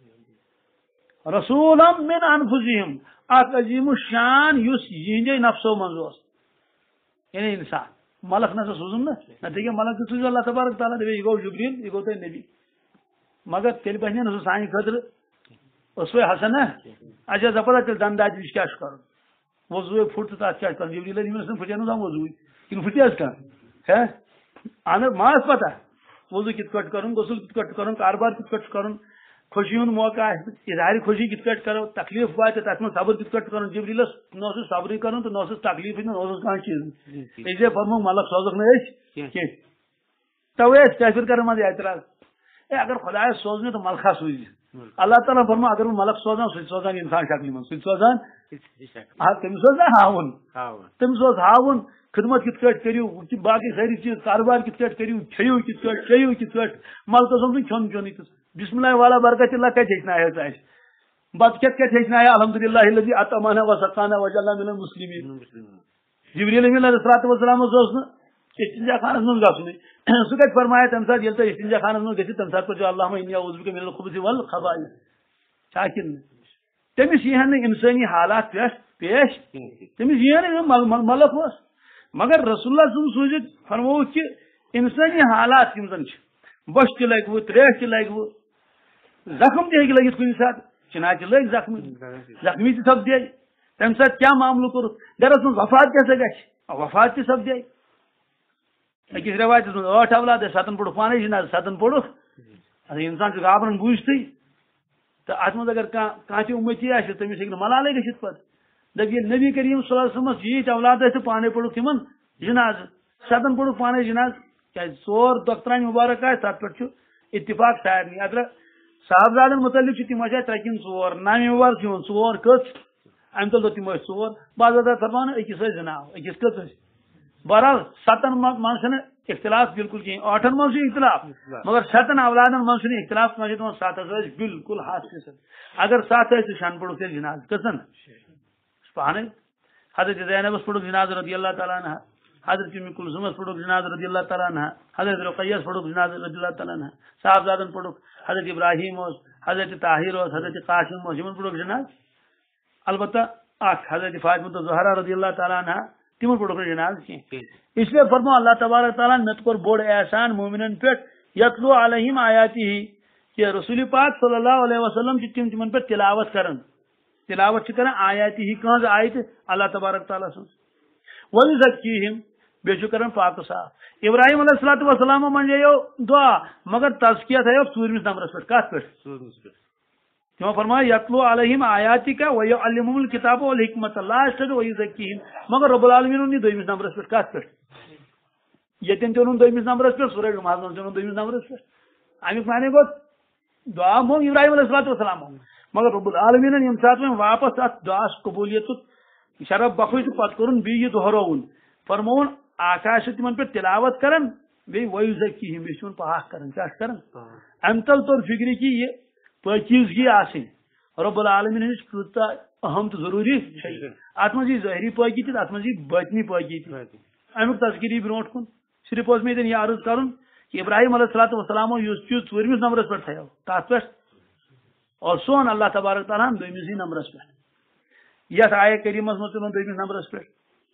رسوٗلم من انفسہم اکھ عظیٖم الشان یُس یِہنٛدے نفسو منٛز اوس یعنی انسان ملک نسا سوٗزُن نہ نتہٕ ہیٚکہِ ملک تہِ سوٗزِتھ اللہ تبارک تعالیٰ دپے یہِ گوٚو جبریٖل یہِ گوٚو تۄہہِ نبی مگر تیٚلہِ بنہِ نہٕ سُہ سانہِ خٲطرٕ اوسوے حسن نا اچھا زبردست تیٚلہِ دنٛداجہِ وِزِ کیٛاہ چھُ کرُن وضوٗے پھُٹ تہٕ تتھ کیٛاہ چھُ کرُن جبریٖل أمِس نہٕ پھٕٹے نہٕ زانٛہہ وضوٗے کِنہٕ پھٕٹہِ حظ کانٛہہ ہے اہن ماس پتہ وضو کت پہ کر غسل کت پہ کر کاربار کت پہ کر خوشی ہند موقع اظہار خوشی کت پہ کرو تکلیف وات تک من صبر کت پہ کر جبریلس نہ صبر کر تو نہ تکلیف نہ کھانا چیز اسے فرمو ملک سوزک نا کی توے کافر کر مز اعتراض اے اگر خدا سوزنے تو ملکہ سوز اللہ تعالیٰ فرما اگر ملک سوزان سہ سوزان انسان شکل من سہ سوزان تم سوزان ہاون تم سوز ہاون خدمت کت پہ کرو باقی ساری چیز کاروبار کت پہ کرو کھیو کت پہ چیو کت پہ ملکہ سمجھ کھن چون بسم اللہ والا برکت اللہ کت ہیچن بت کت کت ہیچن الحمد للہ الذی اطعمنا وسقانا وجعلنا من المسلمین جبریل امین علیہ الصلوۃ والسلام استنجا خانس من گھن سہ کت فرمایا تمہ سات یل تھی استنجا خانس من گھو تمہ سات پہ اللہم انی اعوذ بک من الخبث والخبائث شاکر تمس یہ انسانی حالات پیش پیش تمس یہ ملک اس مگر رسول اللہ صلی اللہ علیہ وسلم فرمو کہ انسانی حالات یم زن بش تہ لگ وہ تریش تہ لگ وہ زخم تہ لگت کن سات چنا تہ لگ زخم زخمی تہ سپدے تمہ سات کیا معاملہ کور گرس من وفات کیسے گھس وفات تہ سپدے اکس روایت من ٹھ اولاد ستن پوڑ پانے جناز ستن پوڑ انسان چھ گابرن بوجھتے تو ات مز اگر کھانا تہ امتی آ تمس ہیکہ ملالے گھت پہ دپ یہ نبی کریم صلی اللہ علیہ وسلم یہ اولاد ٲسۍ پانے پوڑ تم جناز ستن پوڑ پانے جناز کیا ژور دۄخترانہِ مبارک آئے تر پہ اتفاق سارنی اگر صاحبزادن متعلق تم آ ترے کن ژور نامی مبارک ژور کٔژ امہ تل تم ژور بعض حضرات فرمان أکِس ٲسۍ زٕ ناو أکِس کٔژ ٲسۍ بہرحال ستن من چھنہٕ اختلاف بالکل کہین ٲٹھن من اختلاف مگر ستن اولادن من چھنہٕ اختلاف کانٛہہ تمن ستھ ٲسۍ بالکل ہاتھ فیصد اگر ستھ ٲسۍ شن پوڑُکھ تیٚلہِ جناز کٔژن پانے حضرت زینبس پوڑُکھ جناز رضی اللہ تعالیٰ عنہ حضرت ام کلثومس پوڑُکھ جناز رضی اللہ تعالیٰ عنہ حضرت رقیس پوڑُکھ جناز رضی اللہ تعالیٰ عنہ صاحبزادن پوڑُکھ حضرت ابراہیم حضرت طاہر حضرت قاسم یمن پوڑُکھ جناز البتہ اخ حضرت فاطمہ زہرا رضی اللہ تعالیٰ عنہ تمن پوڑُکھ جناز کی اس لیے فرمو اللہ تبارک تعالیٰ مت کور بوڑ احسان مومنن پہ یتلو علیہم آیاتی کہ رسول پاک صلی اللہ علیہ وسلم تم تمن پہ تلاوت کرن تلاوت کران آیاتی کہاں آیت اللہ تبارک تعالیٰ سن وہی زکیہم بیچو کرن پاک صاف ابراہیم علیہ الصلوۃ والسلام من دعا مگر تزکیہ تھو ژوٗرمِس نمبرس پہ کت پہ تمو فرمایا یتلو علیہم آیاتی کا ویعلمہم الکتاب والحکمت لاسٹ وہی زکیہم مگر رب العالمین نی دویمس نمبرس پہ کت پہ یتن تہ اون دویمس نمبرس پہ سورہ جمعہ تہ اون دویمس نمبرس پہ امیک معنی گو دعا مونگ ابراہیم علیہ الصلوۃ والسلام مگر رب العالمین یم سات میں واپس ات دعا قبولیت شرف بخوی تو پت کرن بی یہ دہرون فرمون آکاش تمن پہ تلاوت کرن بی وی زکیہم بیچون پاک کرن کیا کرن امتل طور فکری کی یہ پاکیزگی آسن رب العالمین ہنس کۭژاہ اہم تو ضروری ات مز یہ ظاہری پاکی تھی ات مز یہ باطنی پاکی تھی امیک تذکری برونٹ کن صرف اس میں یہ عرض کرن کہ ابراہیم علیہ الصلوۃ والسلام اس چیز ژوٗرمِس نمبرس پہ تھو تر پہ اور سون اللہ تبارک تعالیٰ دویمس نمبرس پہ یت آیہ کریمس مز تمن دویمس نمبرس پہ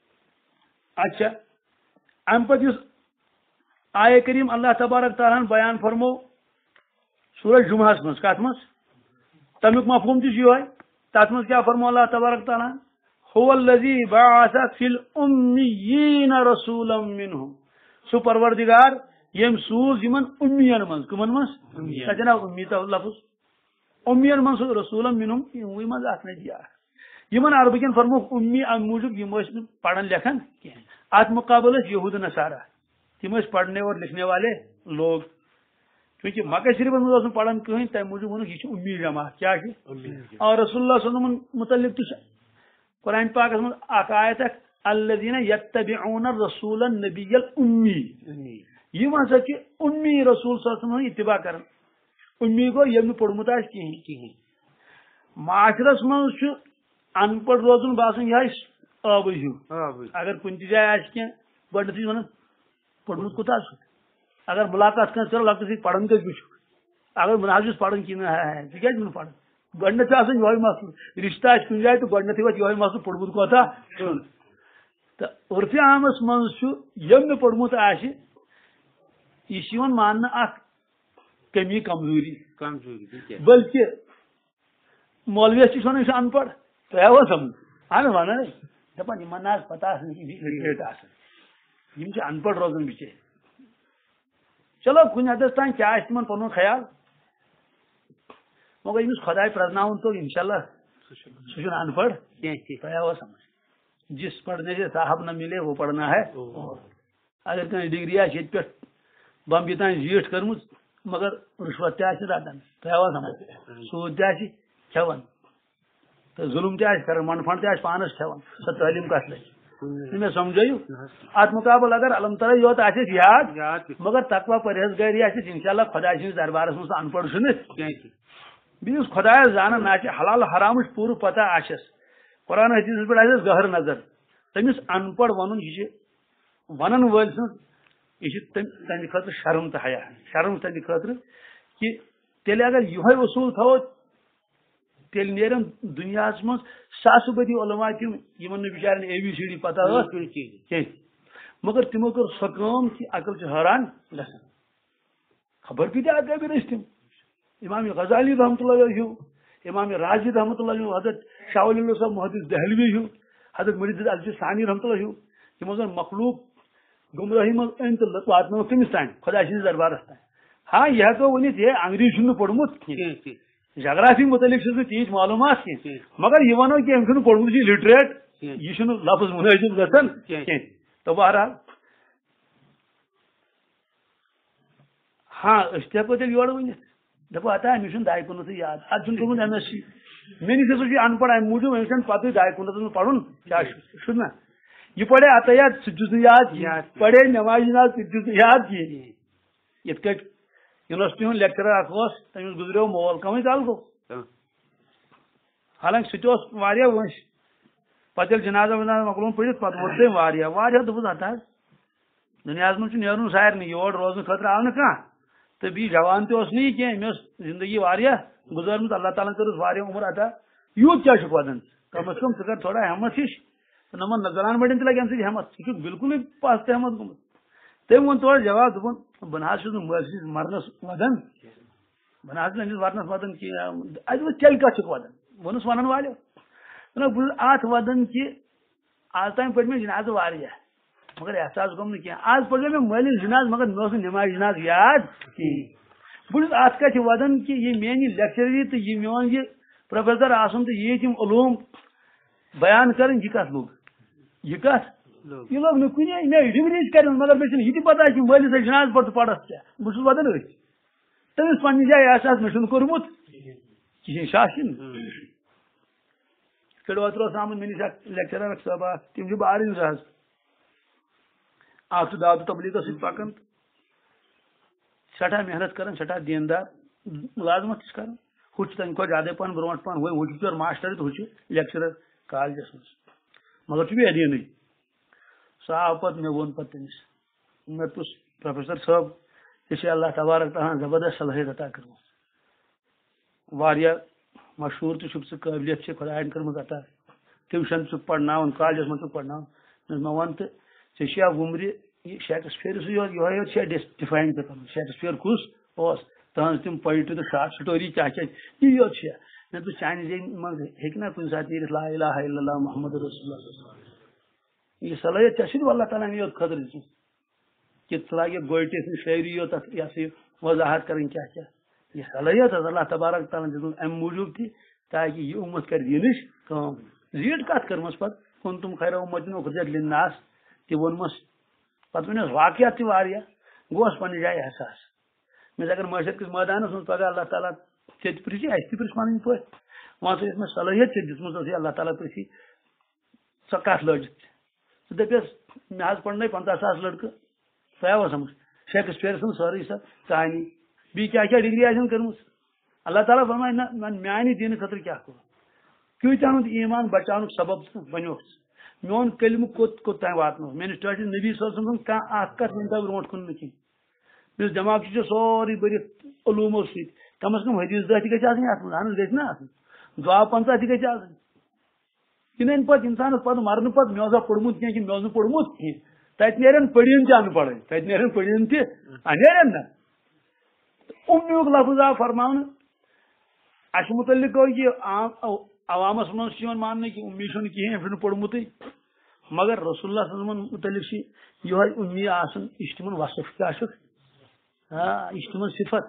اچھا ام پتہ اس آیہ کریم اللہ تبارک تعالیٰ بیان فرمو سورہ جمعہ مز کت مز تمیک مفہوم تہ یہ تر مز کیا فرمو اللہ تبارک تعالیٰ هو الذی بعث فی الامیین رسولا منهم سو پروردگار یم سوز یمن امین من کمن من جناب امی تو لفظ امین من سو رسولا منهم وی مز اخنے دیا یمن عربکن فرمو امی ام موجود یم پڑھن لکھن ات مقابل یہود نصارا تم پڑھنے اور لکھنے والے لوگ کیونکہ مکہ شریف میں پڑھن کہیں تمہ موجود ون یہ امی جماعت کیا اور رسول اللہ صلی اللہ علیہ وسلم متعلق تو قرآن پاک من آیت الذین یتبعون الرسول النبی الامی یم ہسا کہ امی رسول صلی اللہ علیہ وسلم اتباع کرن امی گو یم پڑھمت آس کہیں معاشرس من ان پڑھ روزن باسان یہ آب ہیو اگر کن تہ جائے آس کی گۄڈنیتھٕے ونان پوٚرمُت کوٗتاہ چھُ اگر ملاقات کٲنٛسہِ کرو لۄکٹہِ سۭتۍ پران کٔژِ بجہِ اگر بہٕ نہ حظ چھُس پران کِہیٖنۍ ہے ژٕ کیازِ چھُکھ پران گۄڈنیتھ چھُ آسان یِہوے مسلہٕ رشتہ آسہِ کُنہِ جایہِ تہٕ گۄڈنیتھٕے واتہِ یِہوے مسلہٕ پوٚرمُت کوتاہ چھُن تہٕ عرفہِ عامس منٛز چھُ ییٚمۍ نہٕ پوٚرمُت آسہِ یہِ چھُ یِوان ماننہٕ اکھ کمی کمزوری کمزوری بلکہِ مولویس تہِ چھِ ونان یہِ چھُ ان پڑھ تۄہہِ آوا سمجھ اہن ونان دپان یِمن نہ حظ پتہ آسان کِہیٖنۍ آسان یِم چھِ ان پڑھ روزان بِچٲرۍ چلو کن حدس تین کیا تمن پن خیال مگر امس خدائے پرزن تو انشاء اللہ سہ ان پڑھ تیا سمجھ جس پڑھنے سے صاحب نہ ملے وہ پڑھنا ہے اگر کہیں ڈگری آ پہ بمبی تین زیٹھ کرم مگر رشوت تہ رٹان تیا سمجھ سود تہ کھان تو ظلم تہ کر من پھنڈ تہ پانس کھان سو تعلیم کت لگ میں سمجھو ات مقابل اگر علم تعالیٰ یوت آس یاد مگر تقوا پرہیزگاری آس ان شاء اللہ خدا سندس دربارس مز ان پڑھ چھ بیس خدا زانن آ حلال حرام پور پتہ آس قرآن حدیث پہ آس گہر نظر تمس ان پڑھ ون یہ ونن ول سن یہ تہند خاطر شرم تو حیا شرم تہند خاطر کہ تیل اگر یہ اصول تھو تیل نیرن دنیا من ساسو بدی علماء تم یمن بچارن اے بی سی ڈی پتہ کی مگر تمو کر سو کام کہ عقل چھ حیران گژھان خبر کتیا اکابر ٲسۍ تم امام غزالی رحمۃ اللہ علیہ امام رازی رحمۃ اللہ علیہ حضرت شاہ ولی اللہ صاحب محدث دہلوی ہو حضرت مرید الفی ثانی رحمۃ اللہ ہو تمو زن مخلوق گمراہی من ان تو واتنو کمس تان خدا سندس دربارس تان ہاں یہ ہیکو ونت یہ انگریز چھُنہٕ پوٚرمُت جغرافی متعلق چھُس تیٖژ معلومات کی مگر یہ ونو کہ أمۍ چھُنہٕ پوٚرمُت یہِ لٹریٹ یہ چھُنہٕ لفظ منٲسب گژھان کینٛہہ تو بہرحال ہاں أسۍ تہِ ہیکو تیٚلہِ یورٕ ؤنِتھ دپو ہتا أمِس چھُنہٕ داے کُنتھٕے یاد اتھ چھُنہٕ کوٚرمُت ایم ایس سی مےٚ نِش ہسا چھُ ان پڑھ امہِ موٗجوٗب أمِس چھنہٕ پتہٕ داے کُنتھس منٛز پرُن کیٛاہ چھُ نا یہ پڑھے عطیات سُہ چھُس نہٕ یاد کینٛہہ پڑھے نماز ناز سُہ تہِ چھُس نہٕ یاد کینٛہہ یِتھ کٲٹھۍ یونیورسٹی ہُنٛد لیکچرر اکھ اوس تٔمِس گُزریو مول کمٕے کال گوٚو حالانکہ سُہ تہِ اوس واریاہ وٲنٛسہِ پتہٕ ییٚلہِ جنازہ ونازہ مۄکلووُن پٔرِتھ پتہٕ ووت تٔمۍ واریاہ واریاہ دوٚپُس ہتا دُنیاہس منٛز چھُ نیرُن سارنٕے یور روزنہٕ خٲطرٕ آو نہٕ کانٛہہ تہٕ بیٚیہِ جوان تہِ اوس نہٕ یہِ کینٛہہ أمۍ ٲس زندگی واریاہ گُزٲرمٕژ اللہ تعالیٰ ہن کٔرٕس واریاہ عمر عطا یوٗت کیٛاہ چھُکھ ودان کم از کم ژٕ کر تھوڑا ہٮ۪مت ہِش نمن زنان بڑین تہِ لگہِ اَمہِ سۭتۍ ہٮ۪مت یہِ چھُ بالکُلٕے پس تہِ ہٮ۪مت گوٚمُت تٔمۍ ووٚن تورٕ جواب دوٚپُن بہٕ نہ حظ چھُس نہٕ مٲلۍ سٕنٛدِس مرنس ودان بہٕ نہ حظ چھُس أمِس مرنس ودان کینٛہہ اَسہِ دوٚپُس تیٚلہِ کتھ چھُکھ ودان ووٚنُس ونن والیو بہٕ چھُس اتھ ودان کہ آز تام پٔرۍ مےٚ جنازٕ واریاہ مگر احساس گوٚم نہٕ کینٛہہ آز پٔرزیو مےٚ مٲلِس جناز مگر مےٚ اوس نہٕ نماز جناز یاد کِہیٖنۍ بہٕ چھُس اتھ کتھِ ودان کہ یہ میٛانہِ یہِ لیکچرری تہٕ یہِ میون یہِ پروفیسر آسُن تہٕ ییٚتہِ یِم علوٗم بیان کرٕنۍ یہِ کتھ لوٚگ یہ کت یہ لوگ نہ کُنے مےٚ ڈگری کر مگر مےٚ چھُنہٕ یہِ تہِ پتہ کہ مٲلِس جناز پتہٕ ژٕ پرس کیٛاہ بہٕ چھُس ودان أتھۍ تٔمِس پننہِ جایہِ احساس مےٚ چھُنہٕ کوٚرمُت کِہیٖنۍ شاشن پھر اوترٕ اوس آمُت مےٚ نِش اکھ لیکچرر اکھ صٲب اکھ تِم چھِ بارٕنۍ زٕ حظ اکھ چھُ دعوت تبلیغس سۭتۍ پکان سٮ۪ٹھاہ محنت کران سٮ۪ٹھاہ دیندار ملازمت تہِ چھِ کران ہُہ چھُ تمہِ کھۄتہٕ زیادے پہن برونٛٹھ پہن ہُہ چھُ پِیور ماسٹر تہٕ ہُہ چھُ لیکچرر کالجس منٛز مگر چھُ بیٚیہِ ادیٖنٕے سُہ آو پتہٕ مےٚ ووٚن پتہٕ تٔمِس مےٚ دوٚپُس پروفیسر صٲب ژےٚ چھے اللہ تبارک تعالیٰ ہن زبردست صلٲحیت عطا کٔرمٕژ واریاہ مشہوٗر تہِ چھُکھ ژٕ قٲبلیت چھِ خۄداین کٔرمٕژ عطا ٹیوٗشن چھُکھ پرناوان کالجس منٛز چھُکھ پرناوان مےٚ ووٚن تہٕ ژےٚ چھُیا وُمرِ یہِ شیکسپیئرسٕے یوت یِہوے یوت چھا ڈِفاین تہِ کرُن شیکسپیر کُس اوس تہنٛز تِم پویٹری تہٕ شاٹ سٹوری کیٛاہ کیٛاہ یی یوت چھا مےٚ دوٚپ چانہِ زیٚنہِ منٛز ہیٚکہِ نا کُنہِ ساتہٕ نیٖرِتھ لا الہ الا اللہ محمد رسول اللہ یہ صلٲحیت ژےٚ چھُے اللہ تعالیٰ ہن یوت خٲطرٕ دِژمٕژ کہ ژٕ لاگکھ گوٹہِ ہٕنٛز شٲعری یوت تتھ یہِ ہسا یہِ وضاحت کرٕنۍ کیٛاہ کیٛاہ یہ صلٲحیت حظ اللہ تبارک تعالیٰ ہن دِژمٕژ امہِ موٗجوٗب تہِ تاکہِ یہِ اُمت کرِ دیٖنٕچ کٲم زیٖٹھ کتھ کٔرمٕژ پتہٕ کُنتُم خیر اُمتِن اُخرجت لِلناس تہِ ووٚنمس پتہٕ ؤنِس واقعات تہِ واریاہ گوس پننہِ جایہِ احساس مےٚ اگر معاشرت کِس مٲدانس منٛز پگاہ اللہ تعالیٰ ژےٚ تہِ پرژھی اَسہِ تہِ پرژھ پنٕنۍ پٲٹھۍ وۄنۍ ژٕ یۄس مےٚ صلٲحیت ژےٚ دِژمٕژ ٲسٕے اللہ تعالیٰ پرژھی سۄ کتھ لٲجِتھ ژٕ دٔپیس مےٚ حظ پرنٲے پنژاہ ساس لڑکہٕ تۄہہِ آوا سمجھ شیکسپیئرس ہٕنٛز سٲرٕے سۄ کہانی بیٚیہِ کیٛاہ کیٛاہ ڈگری آسن کٔرمٕژ اللہ تعالیٰ فرمایہِ نہ میانہِ دیٖنہٕ خٲطرٕ کیٛاہ کوٚر کۭتیاہ ہُنٛد ایٖمان بچاونُک سبب بنیوکھ ژٕ میون کلمہٕ کوٚت کوٚت تام واتنوو میٲنِس ٹٲٹھِس نبی صٲب سٕنٛز کانٛہہ اکھ کتھ ؤنۍ تو برونٛٹھ کُن نہٕ کینٛہہ میٲنِس دٮ۪ماغ چھُ سورُے بٔرِتھ علوٗمو سۭتۍ کم از کم حدیٖث دہ تہِ گژھِ آسٕنۍ اتھ منٛز اہن حظ گژھِ نا آسٕنۍ دعا پنژاہ تہِ گژھِ آسٕنۍ یہِ نَنہِ پتہٕ اِنسانس پتہٕ مرنہٕ پتہٕ مےٚ اوسا پوٚرمُت کینٛہہ کہِ مےٚ اوس نہٕ پوٚرمُت کینٛہہ تتہِ نیرن پٔرِن تہِ ان پڑھٕنۍ تتہِ نیرن پٔرِن تہِ نیرن نا اُمیُک لفظ آو فرماونہٕ اَسہِ مُتعلق گوٚو یہِ عام عوامس منٛز چھُ یِوان ماننہٕ کہِ اُمی چھُنہٕ کِہیٖنۍ أمۍ چھُنہٕ پوٚرمُتٕے مگر رسول اللہ صلی اللہ علیہ وسلم مُتعلق چھِ یِہوے اُمی آسان یہِ چھُ تِمن وصف کیٛاہ چھُکھ ہاں یہ تمن صفت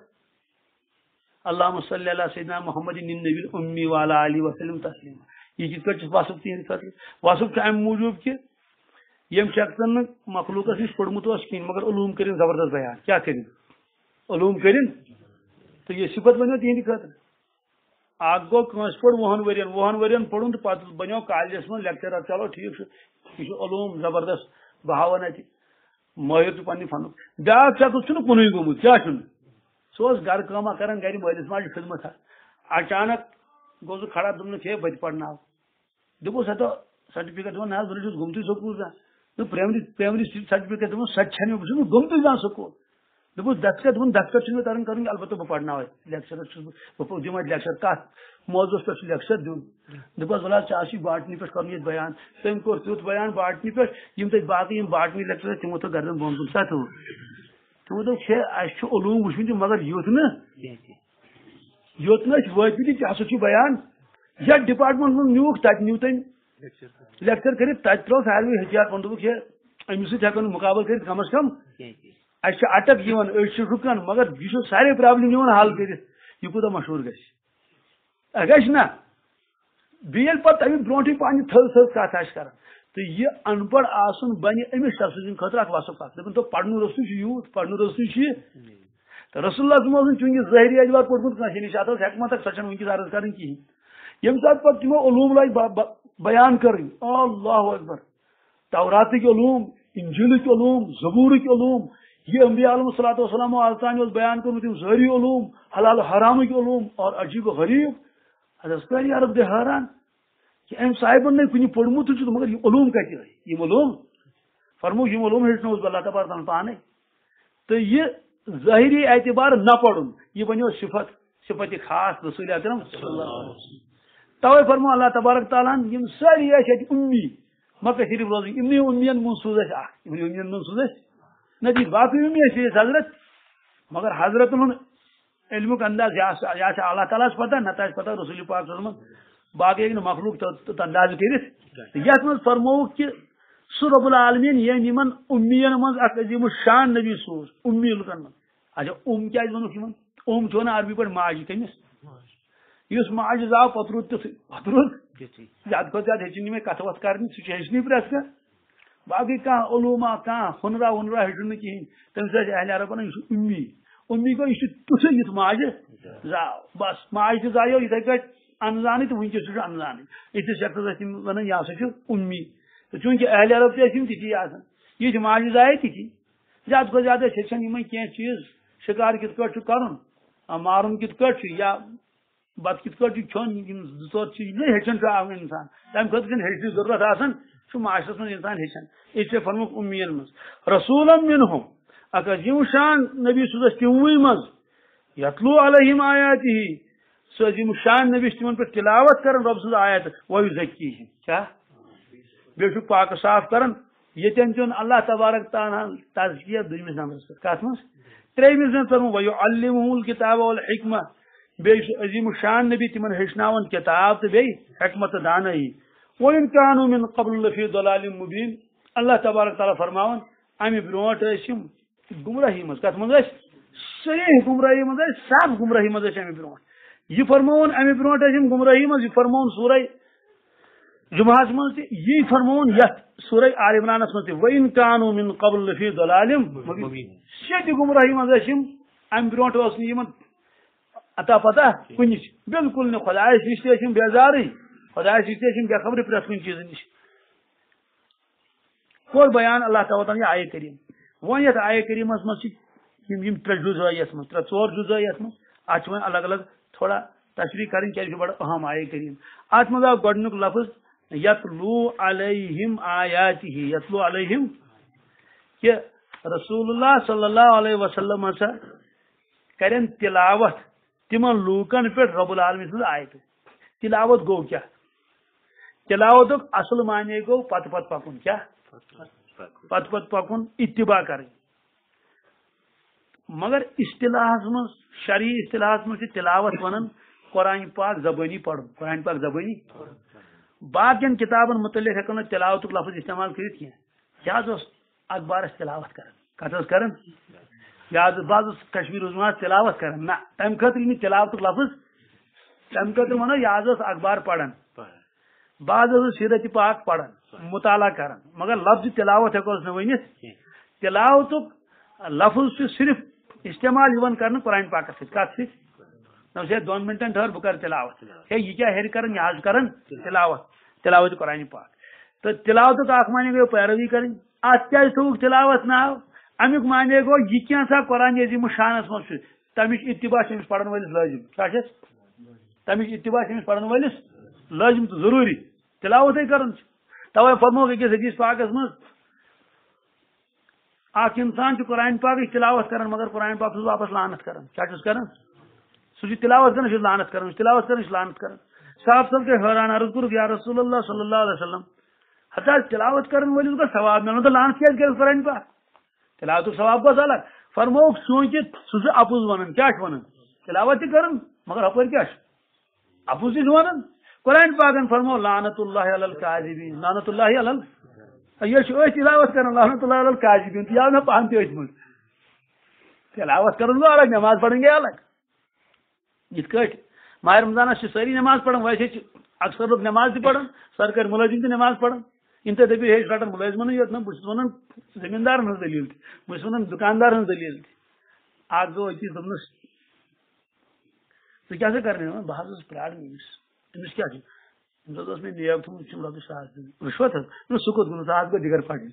اللہم صلی علی سیدنا محمد النبی الامی وعلی آلہ وسلم تسلیما یہ کت پہ وصف تہند خاطر وصف ام موجود کہ یم شخصن مخلوقس نش پڑمت کہین مگر علوم کرن زبردست بیان کیا کرن علوم کرن تو یہ صفت بنو تہند خاطر اگ گو کنس پڑ وہن ورین وہن ورین پڑھن تو پتہ بنو کالجس من لیکچرر چلو ٹھیک یہ علوم زبردست بہاون اتہ ماہر تو پنہ فن بیاکھ شخص چھُنہٕ کُنُے گوٚمُت کیا چھُنہٕ سہ اوس گرٕ کٲما کران گرِ مٲلِس ماجہِ خدمت اچانک گوٚو سُہ کھڑا دوٚپنَس ہے بہٕ تہِ پرناو دوٚپُس ہتو سرٹِفکیٹ دوٚپُن نہ حظ بہٕ چھُس گوٚمتُے سکوٗل زانٛہہ دوٚپ پرایمری پرایمری سرٹِفکیٹ دوٚپُن سۄ تہِ چھَنہٕ مےٚ بہٕ چھُس نہٕ گوٚمتُے زانٛہہ سکوٗل دوٚپُس دستخط دوٚپُن دستخط چھُنہٕ مےٚ تران کَرُن البتہ بہٕ پرناوے لیکچرر چھُس بہٕ بہٕ دِمے لیکچر کتھ موضوعس پٮ۪ٹھ چھُ لیکچر دیُن دوٚپُس وَلہٕ حظ ژےٚ آسی باٹنی پٮ۪ٹھ کَرُن ییٚتہِ بیان تٔمۍ کوٚر تیُتھ بیان باٹنی پٮ۪ٹھ یِم تَتہِ باقٕے یِم باٹنی لیکچر تِمو تھوٚو گردن بۄن کُن سا تھوٚو تِمو دوٚپ ہے اَسہِ چھُ علوٗم وٕچھمٕتۍ مگر یُتھ نہٕ یوٚت نہٕ أسۍ وٲتمٕتی تہِ ہسا چھُ بیان یتھ ڈپارٹمنٹ منٛز نیوٗکھ تتہِ نیوٗ تٔمۍ لیکچر کٔرِتھ تتہِ ترٛوو ساروٕے ہتھیار پَنُن دوٚپُکھ ہے أمِس سۭتۍ ہٮ۪کو نہٕ مُقابلہٕ کٔرِتھ کم از کم اَسہِ چھِ اٹک یِوان أڑۍ چھِ رُکان مگر یہِ چھُ سارے پرابلم یِوان حل کٔرِتھ یہِ کوٗتاہ مشہوٗر گژھِ گژھِ نا بیٚیہِ ییٚلہِ پتہٕ تَمہِ برونٛٹھٕے پننہِ تھٔز تھٔز کتھ آسہِ کران تہٕ یہِ ان پڑھ آسُن بنہِ أمِس شخص سٕنٛدِ خٲطرٕ اکھ وصف اکھ دپان تو پرنہٕ روٚستُے چھُ یوٗت پرنہٕ روٚستُے چھُ یہِ تہٕ رسول اللہ صٲبن چوٗنٛکہِ ظٲہری اعتبار پوٚرمُت کٲنٛسہِ نِش اتھ ٲس حکمت سۄ چھنہٕ ؤنکیٚس عرض کرٕنۍ کِہینۍ ییٚمہِ ساتہٕ پتہٕ تِمو علوٗم لٲگۍ بیان کرٕنۍ اللہ اکبر توراتٕکۍ علوٗم انجیٖلٕکۍ علوٗم زبوٗرٕکۍ علوٗم یہ انبیاء علیہ الصلوۃ والسلام آلتان اوس بیان کوٚرمُت یِم ظٲہری علوٗم حلال حرامٕکۍ علوٗم اور عجیب و غریب حضرت سٲری عرب گٔے حٲران کہ أمۍ صاحبن نے کُنہِ پوٚرمُتٕے چھُ مگر یہِ علوٗم کتہِ ٲسۍ یِم علوٗم فرمووُکھ یِم علوٗم ہیٚچھنووُس بہٕ اللہ تبارک تعالیٰ پانے تہٕ یہِ ظٲہری اعتبار نہ پڑھُن یہ بنیو صفت صفت خاص رسول اکرم صلی اللہ علیہ وسلم توے فرمو اللہ تبارک تعالیٰ یم سٲری ٲسۍ اتہِ اُمی مکہ شریف روزٕنۍ اِمنٕے اُمین منٛز سوٗز اَسہِ اکھ اِمنٕے اُمین منٛز سوٗز اَسہِ نتیجہ باقٕے اُمی ٲسۍ أسۍ حضرت مگر حضرتن ہُنٛد علمُک انداز یا چھِ اللہ تعالیٰ ہس پتہ نتہٕ آسہِ پتہ رسول پاک صلی اللہ علیہ وسلم باقٕے ہیٚکہِ نہٕ مخلوق تتھ اندازٕ کٔرِتھ تہٕ یتھ منٛز فرمووُکھ کہِ سُہ رب العالمیٖن ییٚمۍ یِمن اُمین منٛز اکھ عظیٖم الشان نبی سوٗز اُمی لُکن منٛز اچھا اوم کیٛازِ ووٚنُکھ یِمن اوم چھُ ونان عربی پٲٹھۍ ماجہِ کٔمِس یُس ماجہِ زاو پتہٕ روٗد تیُتھُے پتہٕ روٗد زیادٕ کھۄتہٕ زیادٕ ہیٚچھِنۍ یِمے کتھٕ وتھٕ کرنہِ سُہ چھُ ہیٚچھنٕے پرٛٮ۪تھ کانٛہہ باقٕے کانٛہہ علوٗما کانٛہہ ہُنرا وُنرا ہیٚچھُن نہٕ کِہینۍ تٔمِس ٲسۍ اہلِ عرب ونان یہِ چھُ اُمی اُمی گوٚو یہِ چھُ تیُتھُے یُتھ ماجہِ زاو بس ماجہِ تہِ زایو یِتھٕے کٲٹھۍ انزانٕے تہٕ ؤنکیٚس تہِ چھُ انزانٕے أکِس شخصس ٲسۍ تِم ونان یہِ ہسا چھُ اُمی تہٕ چوٗنٛکہِ اہلِ عرب تہِ ٲسۍ یِم تِتھی آسان یہِ تہِ ماجہِ زایہِ تِتھی زیادٕ کھۄتہٕ زیادٕ ٲسۍ ہیٚچھان یِمے کینٛہہ چیٖز شِکار کِتھ کٲٹھۍ چھُ کرُن مارُن کِتھ کٲٹھۍ چھُ یا بتہٕ کِتھ کٲٹھۍ چھُ کھیوٚن یِم زٕ ژور چیٖز نہ ہیٚچھان چھُ اکھ انسان تمہِ خٲطرٕ چھنہٕ ہیٚچھنٕچ ضروٗرت آسان چھُ معاشرس منٛز انسان ہیٚچھان اس لیے فرمووُکھ اُمین منٛز رسوٗلن مِنہُم اکھ عظیٖم شان نبی سوٗز اَسہِ تِموٕے منٛز یتلوٗ علیہم آیاتِہی سُہ عظیٖم شان نبی چھُ تِمن پٮ۪ٹھ تِلاوت کران رۄب سٕنٛز آیات ویُزکیٖہِم کیاہ بیٚیہِ چھُ پاکہٕ صاف کران ییٚتٮ۪ن دیُن اللہ تبارک تعالیٰ ہن تزکیہ دوٚیمِس نمبرس پٮ۪ٹھ کتھ منٛز ترٛیمِس منٛز فرمو وَیُعَلِّمُہُم الکِتاب والحکمہ بیٚیہِ چھُ عظیٖم شان نبی تِمن ہیٚچھناوان کِتاب تہٕ بیٚیہِ حکمت تہٕ دانٲیی وَإِن كانوا من قبل لفی ضلال مبین اللہ تبارک تعالیٰ فرماوان امہِ برونٛٹھ ٲسۍ یِم گمراہی منٛز کتھ منٛز ٲسۍ صحیح گمراہی منٛز ٲسۍ صاف گمراہی منٛز ٲسۍ امہِ برونٛٹھ یہ فرمون امہِ برونٛٹھ ٲسۍ یِم گمراہی منٛز یہِ فرمون سورہ جمعہس منٛز تہِ یی فرمون یتھ سورہ آل عمرانس منٛز تہِ وَإِن كانوا من قبل لفی ضلال مبین شیٚتہِ گمراہی منٛز ٲسۍ یِم امہِ برونٛٹھ اوس نہٕ یِمن عطا پتہ کُنِچ بالکل نہٕ خۄدایس نِش تہِ ٲسۍ یِم بیزارٕے خۄدایس نِش تہِ ٲسۍ یِم بے خبرٕ پرٛٮ۪تھ کُنہِ چیٖزٕ نِش کوٚر بیان اللہ تعالیٰ یہِ آیہِ کریٖم وۄنۍ یتھ آیہِ کریٖمس منٛز چھِ یِم یِم ترٛےٚ جُزٲے یتھ منٛز ترٛےٚ ژور جُزٲے یتھ منٛز اتھ چھِ وۄنۍ الگ الگ تھوڑا تشریح کرٕنۍ کیازِ یہِ چھُ بڑٕ اہم آیہِ کریٖم اتھ منٛز آو گۄڈنیُک لفظ یتلوٗ علیہم آیاتِہی یتلوٗ علیہم کہ رسول اللہ صلی اللہ علیہ وسلم ہسا کرن تلاوت تمن لوکن پہ رب العالمین سٕنٛز آیتہٕ تلاوت گوٚو کیٛاہ تلاوتُک اصل معنی گوٚو پتہٕ پتہٕ پکُن کیٛاہ پتہٕ پتہٕ پکُن اتباع کرٕنۍ مگر اصطلاحس منٛز شرعی اصطلاحس منٛز چھِ تلاوت ونان قرآن پاک زبٲنی پرُن قرآن پاک زبٲنی باقین کتابن متعلق ہیٚکو نہٕ تلاوتُک لفظ استعمال کٔرِتھ کینٛہہ یہِ حظ اوس اخبارس تلاوت کران کتھ ٲس کران یا بعض کشمیر منٛز تلاوت کران نہ تمہِ خٲطرٕ یہِ تلاوتُک لفظ تمہِ خٲطرٕ ونو یہِ حظ ٲس اخبار پران بعض ٲس سیرت پاک پران مطالعہ کران مگر لفظ تلاوت ہیٚکوس نہٕ ؤنِتھ تلاوتُک لفظ چھُ صرف استعمال یِوان کرنہٕ قرآن پاکس سۭتۍ کتھ سۭتۍ دپس ہے دۄن منٹن ٹھہر بہٕ کرٕ تلاوت ہے یہِ کیٛاہ ہیٚرِ کران یہِ حظ کران تلاوت تلاوت قرآن پاک تہٕ تلاوتُک اکھ معنی گوٚو پیروی کرٕنۍ اتھ کیٛازِ تھوٚوُکھ تلاوت ناو امیُک معنی گوٚو یہِ کینٛژھا قرآن عظیٖم شانس منٛز چھُ تمِچ اتباع چھِ أمِس پرن وٲلِس لٲزِم کیٛاہ چھس تمِچ اتباع چھِ أمِس پرن وٲلِس لٲزِم تہٕ ضروٗری تلاوتٕے کران چھِ توے فرمووُکھ أکِس حدیث پاکس منٛز اکھ انسان چھُ قرآن پاکٕچ تلاوت کران مگر قرآن پاک چھُس واپس لعنت کران کیٛاہ چھُس کران سُہ چھُ تلاوت کران چھُ لعنت کران تلاوت کران چھُ لعنت کران صاحب صٲب گٔے حٲران عرض کوٚرُکھ یا رسول اللہ صلی اللہ علیہ وسلم ہتا تلاوت کرن وٲلِس گوٚو ثواب مِلُن تہٕ لعنت کیٛازِ کٔرِتھ قرآن پاک تلاوتُک ثواب گوٚس الگ فرمووُکھ سوٗنچِتھ سُہ چھُ اپُز ونان کیٛاہ چھُ ونان تلاوت تہِ کران مگر ہپٲرۍ کیٛاہ چھُ اپُز تہِ چھُ ونان قرآن پاکن فرمو لعنت اللہ علی الکاذبین لعنت اللہ علی یہ أتھۍ تلاوت کران لعنت اللہ علی الکاذبین تہِ آو مےٚ پانہٕ تہِ أتھۍ منٛز تلاوت کرن گوٚو الگ نٮ۪ماز پرٕنۍ گٔے الگ یِتھ کٲٹھۍ ماہ رمضانس چھِ سٲری نٮ۪ماز پران ویسے چھِ اکثر لوگ نٮ۪ماز تہِ پران سرکٲرۍ مُلٲزِم تہِ نٮ۪ماز پران یِم تُہۍ دٔپِو ہے أسۍ رٹان مُلٲزمنٕے یوت نہ بہٕ چھُس ونان زٔمیٖندارن ہٕنٛز دٔلیٖل تہِ بہٕ چھُس ونان دُکاندارن ہٕنٛز دٔلیٖل تہِ اکھ گوٚو أکِس دوٚپنس ژٕ کیٛاہ سا کرنہِ دوٚپُن بہٕ حظ اوسُس پیاران أمِس أمِس کیٛاہ چھُ أمِس حظ اوس مےٚ نیب تھوٚمُت چھُم رۄپیہِ ساس دیُن رُشوت حظ سُہ کوٚت گوٚمُت آز گوٚو دِگر پھٹٕنۍ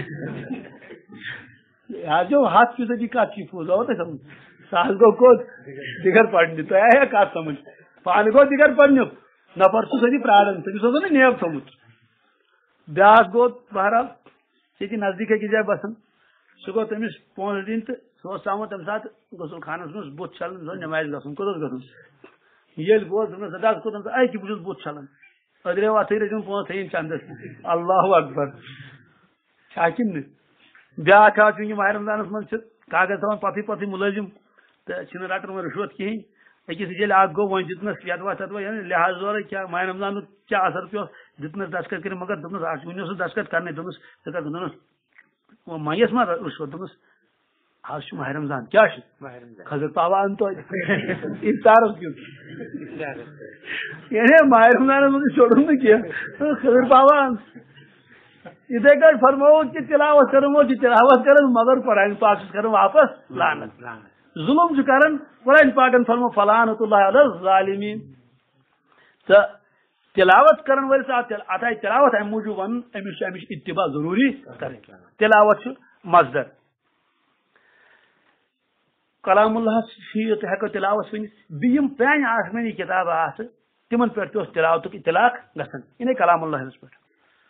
آز گوٚو ہتھ فیٖصدی کتھ چھِ پوٚز آوٕ تۄہہِ سمجھ ساس گوٚو کوٚت دِگر پھٹنہِ تۄہہِ آیا کتھ سمجھ پانہٕ گوٚو دِگر پھٹنیُک نفر چھُ سۭتی پراران تٔمِس اوسُن نہٕ نیب تھوٚمُت بیاکھ گوٚو بہرحال ییٚتہِ نزدیٖک أکِس جایہِ بسان سُہ گوٚو تٔمِس پونٛسہٕ دِنۍ تہٕ سُہ اوس آمُت تمہِ ساتہٕ غسل خانس منٛز بُتھ چھلنہٕ زن نٮ۪مازِ گژھُن کوٚت اوس گژھُن ییٚلہِ گوٚو دوٚپنس سدا کوٚتن ژٕ اَکہِ بہٕ چھُس بُتھ چھلان أدرے وتھٕے رٔٹِن پونٛسہٕ تھٲیِن چندس اللہ اکبر چھا کِنہٕ نہٕ بیاکھ آو چوٗنٛکہِ ماہ رمضانس منٛز چھِ کاغذ تھاوان پتھٕے پتھٕے مُلٲزِم تہٕ چھِنہٕ رٹان وۄنۍ رُشوت کِہینۍ أکِس ییٚلہِ اکھ گوٚو وۄنۍ دِتنس یدوا تدوا لحاظ ورٲے کیٛاہ ماہ رمضانُک کیٛاہ اثر پیوٚو دِتنس دستخط کٔرِتھ مگر دوٚپنس اکھ ؤنِو سُہ دستخط کرنے دوٚپنس ژٕ کر دوٚپنس مایس ما رُشوت دوٚپنس آز چھُ ماہ رمضان کیٛاہ چھُ خضر پاوا ان توتہِ افطارس کیُتھ یعنی ماہ رمضانس منٛز چھوڑُن نہٕ کینٛہہ خضر پاوا ان یِتھے کٲٹھۍ فرمووُکھ کہِ تلاوت کرن وول چھُ تلاوت کران مگر قرآن پاک چھُس کران واپس لعنت ظلم چھُ کران قرآن پاکن فرمو فلعنت اللہ علی الظالمین تہٕ تلاوت کرن وٲلِس اتھ آیہِ تلاوت امہِ موٗجوٗب ونُن أمِس چھِ امِچ اتباع ضروٗری کرٕنۍ تلاوت چھُ مصدر کلام اللہ چھِ تہِ ہیٚکو تلاوت ؤنِتھ بیٚیہِ یِم پرانہِ آسمٲنی کِتابہٕ آسہٕ تِمن پٮ۪ٹھ تہِ اوس تلاوتُک اطلاق گژھان یعنی کلام اللہس پٮ۪ٹھ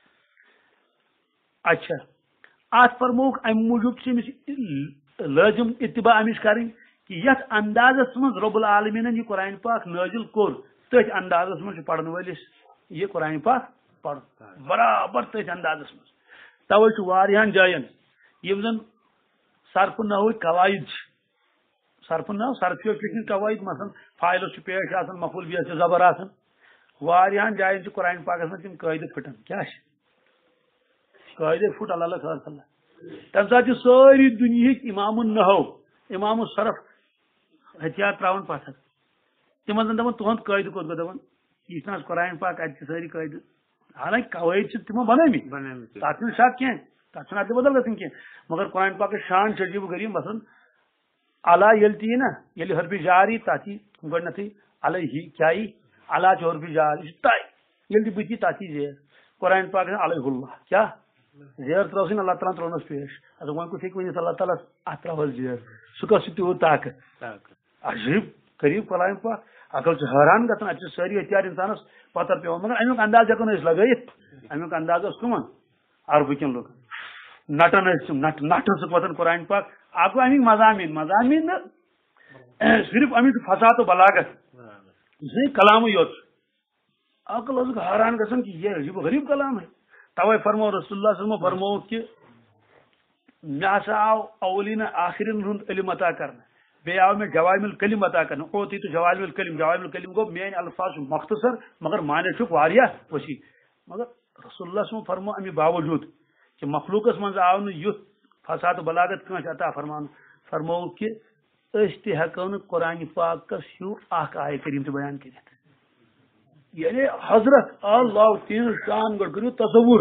اچھا اتھ فرمووُکھ امہِ موٗجوٗب چھِ أمِس لٲزِم اتباع امِچ کرٕنۍ کہِ یتھ اندازس منٛز رۄب العالمیٖنن یہِ قرآن پاک نٲزِل کوٚر تٔتھۍ اندازس منٛز چھُ پرن وٲلِس یہِ قرآن پاک پرُن برابر تٔتھۍ اندازس منٛز توے چھُ واریاہن جاین یِم زن صرفہٕ نحوٕکۍ قواعد چھِ صرفہٕ نحو صرفیو لیکھمٕتۍ قواعد مثلاً فاعلس چھُ پیش آسان مفعول بِہِس چھُ زبر آسان واریاہن جاین چھِ قرآن پاکس منٛز تِم قٲیدٕ پھٕٹان کیٛاہ چھِ قٲیدے پھُٹ اللہ اللہ خبر صلی تمہِ ساتہٕ چھِ سٲری دُنہِکۍ اِمام النحو اِمام الصرف ہتھیار تراوان پتھر تِمن زن دپان تُہنٛد قٲیدٕ کوٚت گوٚو دپان یہِ چھُنہٕ حظ قرآن پاک اتہِ چھِ سٲری قٲیدٕ حالانکہِ قوٲیِد چھِ تِمو بنٲومٕتۍ تتھ چھُنہٕ شک کینٛہہ تتھ چھُنہٕ ادل بدل گژھان کینٛہہ مگر قرآن پاکٕچ شان چھِ عجیٖب و غریٖب مثلاً اللہ ییٚلہِ تہِ یی نا ییٚلہِ حرفِ جار یی تتھ یی گۄڈنیتھٕے علیہ کیٛاہ یی اللہ چھُ حرفِ جار یہِ چھُ طے ییٚلہِ تہِ بٕتھِ یی تتھ یی زیر قرآن پاک علیہ اللہ کیٛاہ زیر ترٲوسٕنۍ اللہ تعالیٰ ترٛونس پیش اچھا وۄنۍ کُس ہیٚکہِ ؤنِتھ اللہ تعالیٰ اتھ تراوہس زیر سُہ کتھ چھُ تیوٗت طاقت عجیٖب غریٖب قرآن پاک عقل چھُ حٲران گژھان اتہِ چھِ سٲری ہتھیار انسانس پتھر پیوان مگر امیُک انداز ہیٚکو نہٕ أسۍ لگٲیِتھ امیُک انداز اوس کٕمن عربہٕ لُکن نٹن ٲسۍ تِم نٹ نٹ ٲسٕکھ وۄتھان قرآن پاک اکھ گوٚو امیِکۍ مضامین مضامین نہٕ صرف امیُک فصاحت و بلاغت یہِ کلامٕے یوت عقل اوسُکھ حٲران گژھان کہِ یہِ عجیٖب و غریٖب کلام ہے توے فرمو رسول اللہ صلی اللہ علیہ وسلم فرمووُکھ کہِ مےٚ ہسا آو اولین آخرین ہُنٛد علم عطا کرنہٕ بیٚیہِ آو مےٚ جوامع الکلم عطا کرنہٕ اوتی تہٕ جوامع الکلم جوامع الکلم گوٚو میٲنۍ الفاظ چھُ مختصر مگر معنی چھُکھ واریاہ وسیع مگر رسول اللہ صلی اللہ علیہ وسلم فرمو امہِ باوجوٗد کہِ مخلوٗقس منٛز آو نہٕ یُتھ فصاحت و بلاغت کٲنٛسہِ عطا فرماونہٕ فرمو کہ اس تہ ہیکو نہ قرآن پاک ہیو اخ آیت کریم تہ بیان کرت یعنی حضرت اللہ تین شان گڈ کرو تصور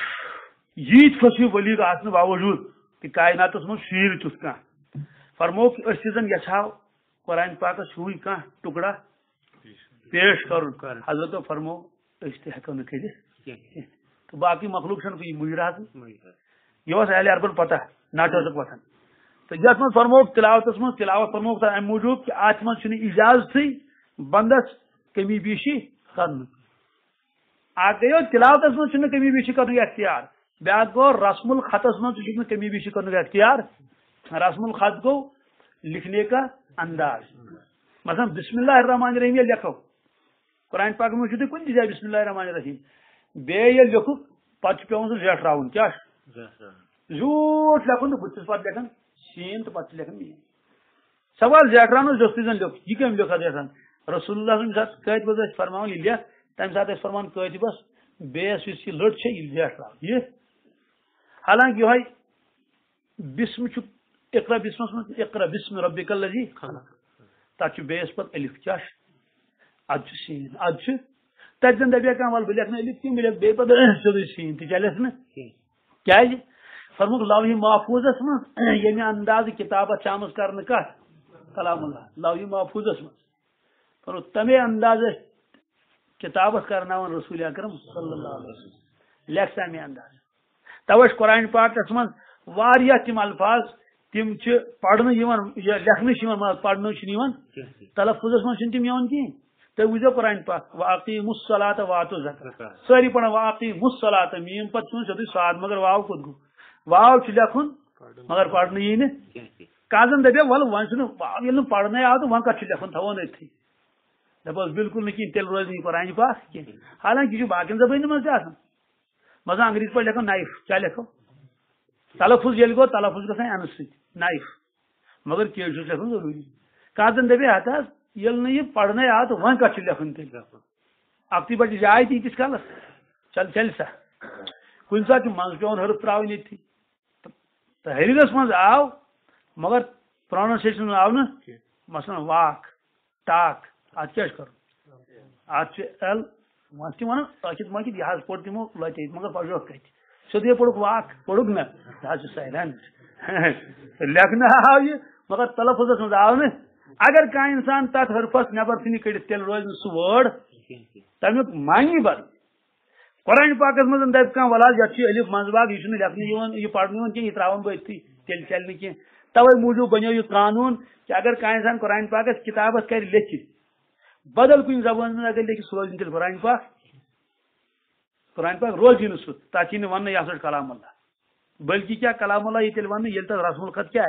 یت فصیح بلیغ آسن باوجود کہ کائنات من شیر چھ کان فرمو کہ اس زن یچھاو قرآن پاک ہیوی کان ٹکڑا پیش کر حضرت فرمو اس تہ ہیکو نہ کرت تو باقی مخلوق چھن کوئی مجرات یہ اس اہل عربن پتہ ناٹو پتہ تو یت من فرمو تلاوت من تلاوت فرمو ام موجود کہ ات من چھ اجازت بندس کمی بیشی کرن اگ گیو تلاوت من چھ کمی بیشی کرن اختیار بیا گو رسم الخطس من چھ کمی بیشی کرن اختیار رسم الخط گو لکھنے کا انداز مثلا بسم اللہ الرحمن الرحیم یہ لکھو قرآن پاک میں چھو کن جائے بسم اللہ الرحمن الرحیم بے یہ لکھو پتہ پیون سہ زیٹھ راؤن کیا زیوٹ لکھن تو بتس پتہ لکھن شین تو پتہ لکھن مین سوال زیٹران جستی زن لکھ یہ کم لکھا زیٹران رسول اللہ صلی اللہ علیہ وسلم کت بس فرمان یہ لکھ تمہ سات فرمان کت بس بیس اس یہ لٹ یہ زیٹھ راؤن یہ حالانکہ یہ بسم چھ اقرا بسم اقرا بسم ربک الذی خلق تک بیس پت الف کیا اد سین اد تک زن دبیا کم ول بہ لکھن الف کی ملک بے پتہ سیدھی سین تہ چلس نا کیا فرموک لوح محفوظس من یعنی انداز کتابت شامل کرنے کت کلام اللہ لوح محفوظس من فرمو تمے انداز کتابت کرناون رسول اکرم صلی اللہ علیہ وسلم لکھ تمے انداز توے قرآن پاکس من واریاہ تم الفاظ تم پڑھنے لکھنے پڑھنے تلفظ من تم یوان کہیں تھی وزو قرآن پاک واقیم الصلاۃ واتو الزکاۃ ساری پڑھا واقیم الصلاۃ میم پتہ چھ سیدھی ساد مگر واو کت گو واو چھ لکھن مگر پڑھنے یہ نا کازن دپیا ول ون چھ واو یل پڑھنے آو تو ون کت لکھن تھون اتھی دپس بالکل نہیں تیل روز نہیں قرآن پاک کی حالانکہ یہ باقی زبان من مثلا انگریز پہ لکھو نائف کیا لکھو تلفظ یل گو تلفظ گھن ان سی نائف مگر کیش لکھن ضروری کازن دپیا ہتھ یل نا یہ پڑھنے آ تو ون کت لکھن تیل اکتی بڑی جائے تھی تیس کالس چل چل سا کن سات من پیون حرف تراؤن یہ تحریرس من آو مگر پروننسیشن آو نا مثلا واک ٹاک ات کیا کر ات ایل ون تم ون تاکہ مکت یہ پور تمو لت مگر پڑھوک کت سیدے پڑھک واک پڑھک نا یہ سائلنٹ لکھنا آو یہ مگر تلفظ من آو نا اگر کان انسان تک حرفس نبر ثنی کڑت تیل روز سہ وڑ تمیک معنی بد قرآن پاکس من دپ کان ولاد یہ الف منز باغ یہ لکھنے یہ پڑھنے کی تراؤن بہ اتھی تیل چل کی توے موجود بنو یہ قانون کہ اگر کان انسان قرآن پاکس کتابت کر لکھت بدل کن زبان میں اگر لکھ سہ روز تیل قرآن پاک قرآن پاک روز نا سہ تک ون یہ ہسا کلام اللہ بلکہ کیا کلام اللہ یہ تیل ون یل تک رسم الخط کیا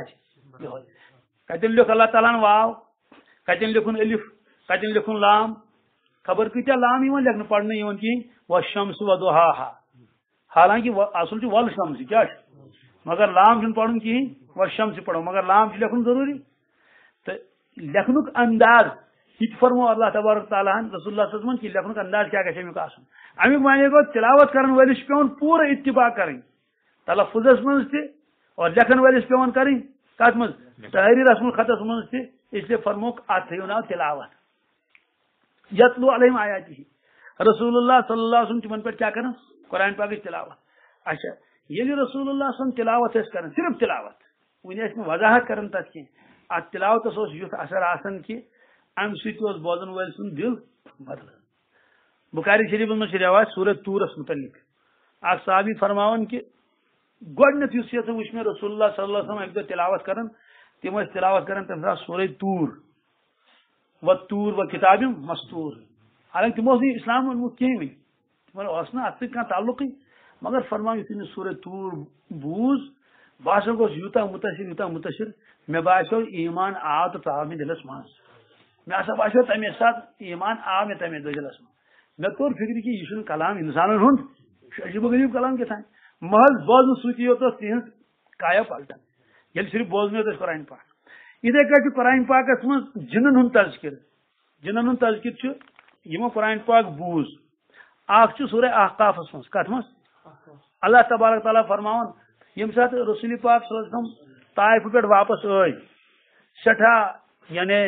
کتن لکھ اللہ تعالیٰ واو کتن لکھن الف کتن لکھن لام خبر کتیا لام لکھنے پڑھنے کہیں والشمس وضحاها حالانکہ اصل والشمس کیا مگر لام چھ پڑھن کہیں والشمس پڑھو مگر لام چھ لکھن ضروری تو لکھنک انداز یہ فرمو اللہ تبارک تعالیٰ رسول اللہ صلی اللہ علیہ وسلم کہ لکھنک انداز کیا گھے امیک آسن امیک معنی گو تلاوت کرن ولس پیون پورا اتباع کریں تلفظس من تہ اور لکھن ولس پیون کریں کت من تحریر رسم الخطس من تہ اس لیے فرموک ات تھو نا تلاوت یتلو علیہم آیاتی رسول اللہ صلی اللہ علیہ وسلم تمن پہ کیا کرن قرآن پاک تلاوت اچھا یل رسول اللہ صلی اللہ علیہ وسلم تلاوت کرن صرف تلاوت ون اس وضاحت کرن تک کی ات تلاوت یھ اثر آسان کہ ام ست بوزن ول سن دل بدل بخاری شریف من روایت سورۃ طورس متعلق اخ صحابی فرماون کہ گۄڈنیتھ یُس یہ وچ میں رسول اللہ صلی اللہ علیہ وسلم ایک دہ تلاوت کرن تم تلاوت کرن تم سات سورۃ طور و طور و کتاب مستور حالانکہ تمو اسلام اونمت کہیں وی تمہن اس نا ات سۭتۍ تعلق مگر فرمان یتھ سورۃ طور بوز باسو گوس یوتا متاثر یوتا متاثر مے باسو ایمان آو تو ژاو مے دلس مز مے ہسا باسو تمے سات ایمان آو مے تمے دلس مز مے توٚر فکر کہ یہ کلام انسانن ہند عجیب و غریب کلام کتان محض بوزن سۭتی یوت تہذ کایا پلٹان یل صرف بوزن یوت قرآن پاک اتھے کٹ قرآن پاکس من جنن ہند تذکر جنن ہند تذکر یمو قرآن پاک بوز اخ سورہ احقافس من کت من اللہ تبارک تعالیٰ فرماون یم سات رسول پاک صلی اللہ علیہ وسلم طائف پہ واپس آئی سٹھا یعنی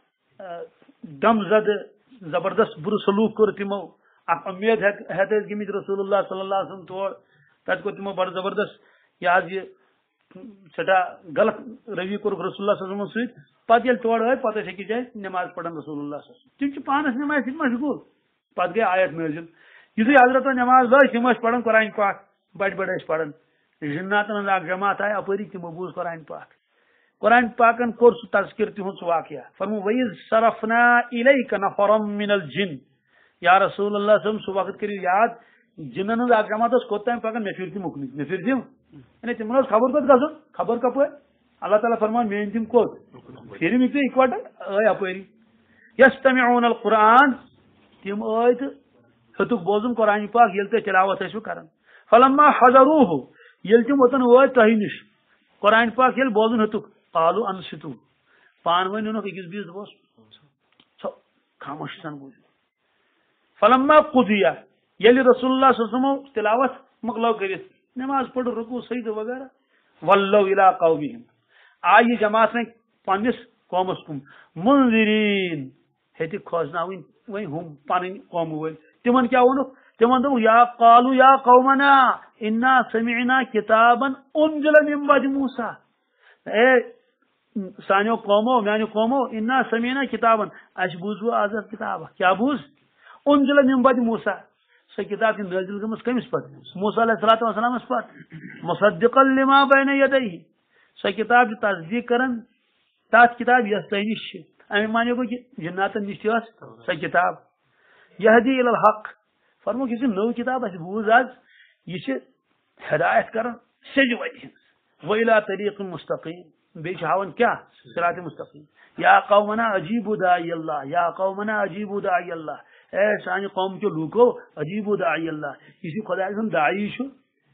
دم زد زبردست بر سلوک کور تمو اخ امید ہیت گمت رسول اللہ صلی اللہ علیہ وسلم تور تت کور تمو بڑ زبردست یہ سٹھا غلط روی کور رسول اللہ صلی اللہ علیہ وسلم ست پتہ یل تور آئی پتہ اکی جائے نماز پڑھن رسول اللہ صلی اللہ علیہ وسلم تم پانس نماز ست مشغول پتہ گئی آیت نازل یتھے حضرت نماز لٲج تم پڑھن قرآن پاک بڑ بڑ پڑھن جناتن ہند اخ جماعت آئی اپری تمو بوز قرآن پاک قرآن پاکن کور سہ تذکر تہذ واقعہ فرمو وَإِذْ صَرَفْنَا إِلَيْكَ نَفَرًا مِنَ الْجِنِّ یا رسول اللہ صلی اللہ علیہ وسلم سہ وقت کرو یاد جنن ہند اخ جماعت کوت تام پکان مے پھر تم مکنی مے پھر تم یعنی تمن خبر کوت گھن خبر کپ اللہ تعالیٰ فرمان مین تم کوت پھر مکتے اکوٹ آئی اپری یستمعون القرآن تم آئی تو ہتک بوزن قرآن پاک یل تھی تلاوت ٲسِو کران فلما حضروه یل تم اوتن وٲتۍ تۄہہِ نِش قرآن پاک یل بوزن ہتک قالوا انصتوا پان ؤنۍ نونکھ أکِس بیٚیِس دوس خاموش سان بوٗزِو فلما قضیا ییٚلہِ رسول اللہ صلی اللہ علیہ وسلم تلاوت مۄکلٲو کٔرِتھ نماز پٔر رکوع سجدٕ وغیرہ ولوا الی قومہم آیہِ جماعت وۄنۍ پننِس قومس کُن منذرین ہیٚتہِ کھوژناوٕنۍ وۄنۍ ہُم پنٕنۍ قومہٕ وٲلۍ تمن کیٛاہ ووٚنُکھ تمن دوٚپُکھ یا قالوا یا قومنا انا سمعنا کتابا انزل من بعد موسیٰ اے سانو قومو میانو قومو انا سمعنا کتابن اس بوزو آز کتاب کیا بوز انزل من بعد موسیٰ سو کتاب کی نازل گمس کمس پت موسیٰ علیہ الصلوۃ والسلام اس پت مصدقا لما بین یدیہ سو کتاب کی تصدیق کرن تات کتاب یس تہ نش امی معنی گو کہ جناتن نش تہ سو کتاب یہدی الی الحق فرمو کہ نو کتاب اس بوز آز یہ ہدایت کرن سج وجہ و الی طریق مستقیم بیچ ہاون کیا صراط مستقیم یا قومنا عجیب داعی اللہ یا قومنا عجیب داعی اللہ اے سان قوم کے لوکو عجیب داعی اللہ اسی خدا سن داعی چھ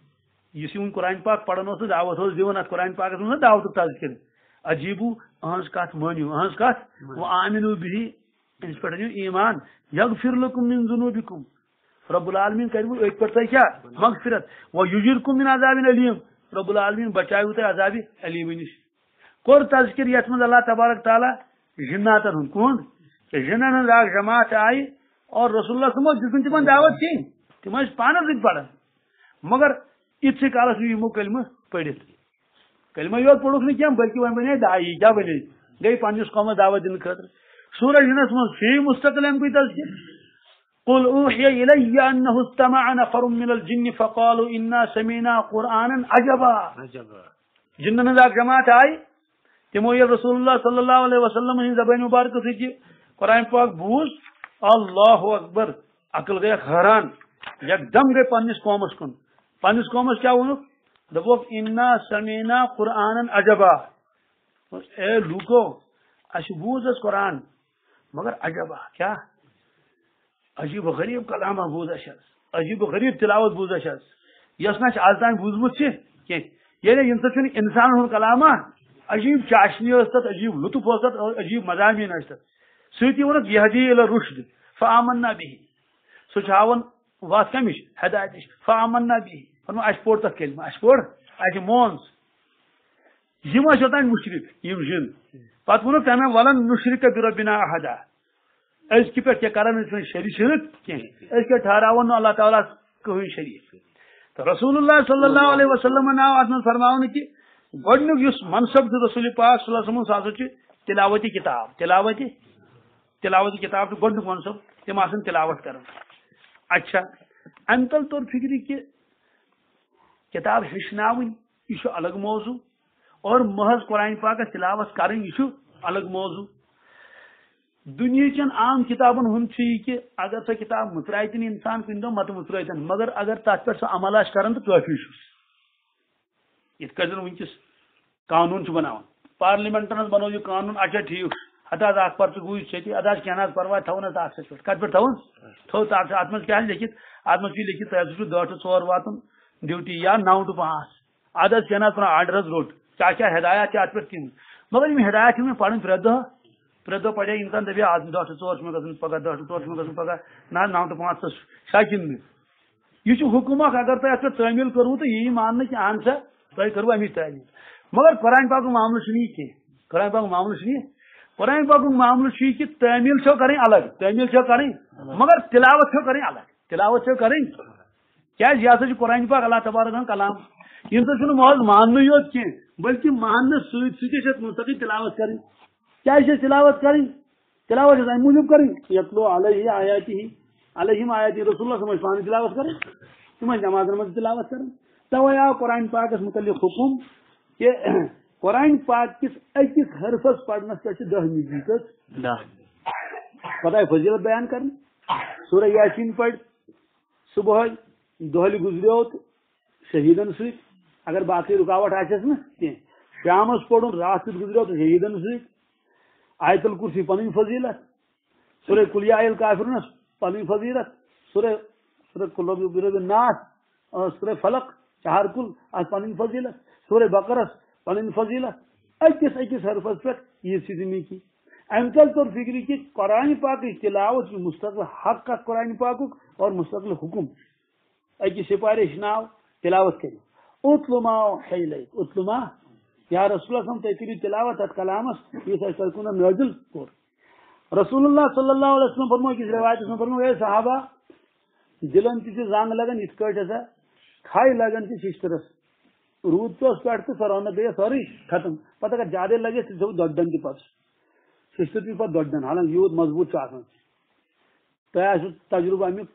یہ ان قرآن پاک پڑھن اس دعوت اس دیون ات قرآن پاک اس دعوت تذکر عجیب اہنس کات مانیو اہنس کات و آمنو به اس پر ایمان یغفر لكم من ذنوبکم رب العالمین کرو ایک پر کیا مغفرت و یجرکم من عذاب علیم رب العالمین بچائے تے عذاب علیم نش کور تذکر یت من اللہ تبارک تعالی جناتن ہن کون جنن ہن اخ جماعت آئی اور رسول اللہ صلی اللہ علیہ وسلم تمن دعوت کی تم پانس دن پڑھن مگر اتھے کالس یمو کلمہ پڑھت کلمہ یوت پڑھوک نہیں کیا بلکہ وہ بنے داعی کیا بنے گئی پنس قوم دعوت دن خاطر سورہ جنس من فی مستقل کوئی تذکر قل اوحی الی انه استمع نفر من الجن فقالوا انا سمعنا قرانا عجبا جنن ہن اخ جماعت آئی تمو یہ رسول اللہ صلی اللہ علیہ وسلم ہن زبان مبارک سی قرآن پاک بوز اللہ اکبر عقل گئی حیران یک دم گئی پنس قومس کن پنس قومس کیا ونک دپوک انا سمعنا قرانا عجبا اے لوکو اس بوز اس قرآن مگر عجبا کیا عجیب و غریب کلام بوز اس عجیب و غریب تلاوت بوز اس یس نہ آز تان بوزمت کی یعنی یم سن انسان ہن کلام عجیب چاشنی استت عجیب لطف استت عجیب مضامین استت سوتی ونک یہدی الی رشد فآمنا به سچاون وات کمش ہدایت فآمنا به فرما اس پور تک کلمہ اس پور اس مونس یم شتان مشرک یم جن پت ونک تمام ولن نشرک بربنا احد اس کی پہ کیا کرن اس شریک شرک کی اس کے ٹھہراون اللہ تعالی کوئی شریک تو رسول اللہ صلی اللہ علیہ وسلم نے آدم فرماون کہ گڈنک یس منصب رسول پاک صلی اللہ علیہ وسلم سازو تلاوتی کتاب تلاوتی تلاوتی کتاب تو گڈنک منصب تم آسن تلاوت کرن اچھا انتل طور فکری کہ کتاب ہشناون یہ الگ موضوع اور محض قرآن پاک تلاوت کرن یہ الگ موضوع دنیا چن عام کتابن ہن کہ اگر سو کتاب مترائتن انسان کن دو مت مترائتن مگر اگر تک پہ سو عمل آس کران تو کافی یہ ونکس قانون بناون پارلیمنٹن بنو یہ قانون اچھا ٹھیک ہتا اخ پرچہ گوئی چیتی ادا کھانا پرواہ تھون تاخس پہ کت پہ تھون تھو تاخ ات من کیا لکھت ات من لکھت تہ چھ دہ ٹو ژور واتن ڈیوٹی یا نو ٹو پانچ اد کھانا پہ آرڈر روٹ کیا کیا ہدایات ات پہ تم مگر یم ہدایات ہم پڑھن پرے دہ پرے دہ پڑے انسان دپیا آج دہ ٹو ژور گھن پگہ دہ ٹو ژور گھن پگہ نہ نو ٹو پانچ شاکن یہ حکم اگر تہ ات پہ تعمیل کرو تو یہ مان کہ اہن سا تہ کرو امچ تعمیل مگر قرآن پاک معاملہ نہیں کی قرآن پاک معاملہ نہیں قرآن پاک معاملہ کہ تعمیل چھو کریں الگ تعمیل چھو کریں مگر تلاوت چھو کریں الگ تلاوت چھو کریں کیا یہ سا قرآن پاک اللہ تبارک کلام یم سا محض ماننے یوت کی بلکہ ماننے ست مستقل تلاوت کریں کیا تلاوت کریں تلاوت امہ موجود کریں یتلو علیہ آیاتی علیہم آیاتی رسول اللہ صلی اللہ علیہ وسلم تلاوت کریں تم نمازن مز تلاوت کریں توے آو قرآن پاکس متعلق حکم کہ قرآن پاک کس اکس حرفس پڑھنس پہ دہ نجیت پتہ فضیلت بیان کرنا سورہ یاسین پڑھ صبح دہلی گزریو تو شہیدن ست اگر باقی رکاوٹ آس نا کی شامس پڑھ رات گزریو تو شہیدن ست آیت الکرسی پن فضیلت سورہ کل یا الکافرون پن فضیلت سورہ سورہ کل برب الناس سورہ فلق چہار کل آج پن فضیلت سورہ بقرس پن فضیلت اکس اکس حرفس پہ یہ سدمی کی ام تل طور فکری کہ قرآن پاک تلاوت مستقل حق کا قرآن پاک اور مستقل حکم اکس سپارش ناو تلاوت کرو اتلما اتلما یا رسول اللہ صلی اللہ علیہ تلاوت ات کلامس یہ سرکن نازل کور رسول اللہ صلی اللہ علیہ وسلم فرمو کس روایت میں فرمو اے صحابہ دلن تہ زنگ لگن اس کٹ ہسا کھائی لگن تہ ششترس رود تو پہ تو سر گئی سوری ختم پتہ اگر زیادہ لگے تو دۄدن تہ پتہ ششتر تہ پتہ دۄدن حالانکہ یوت مضبوط تہ آسو تجربہ امیک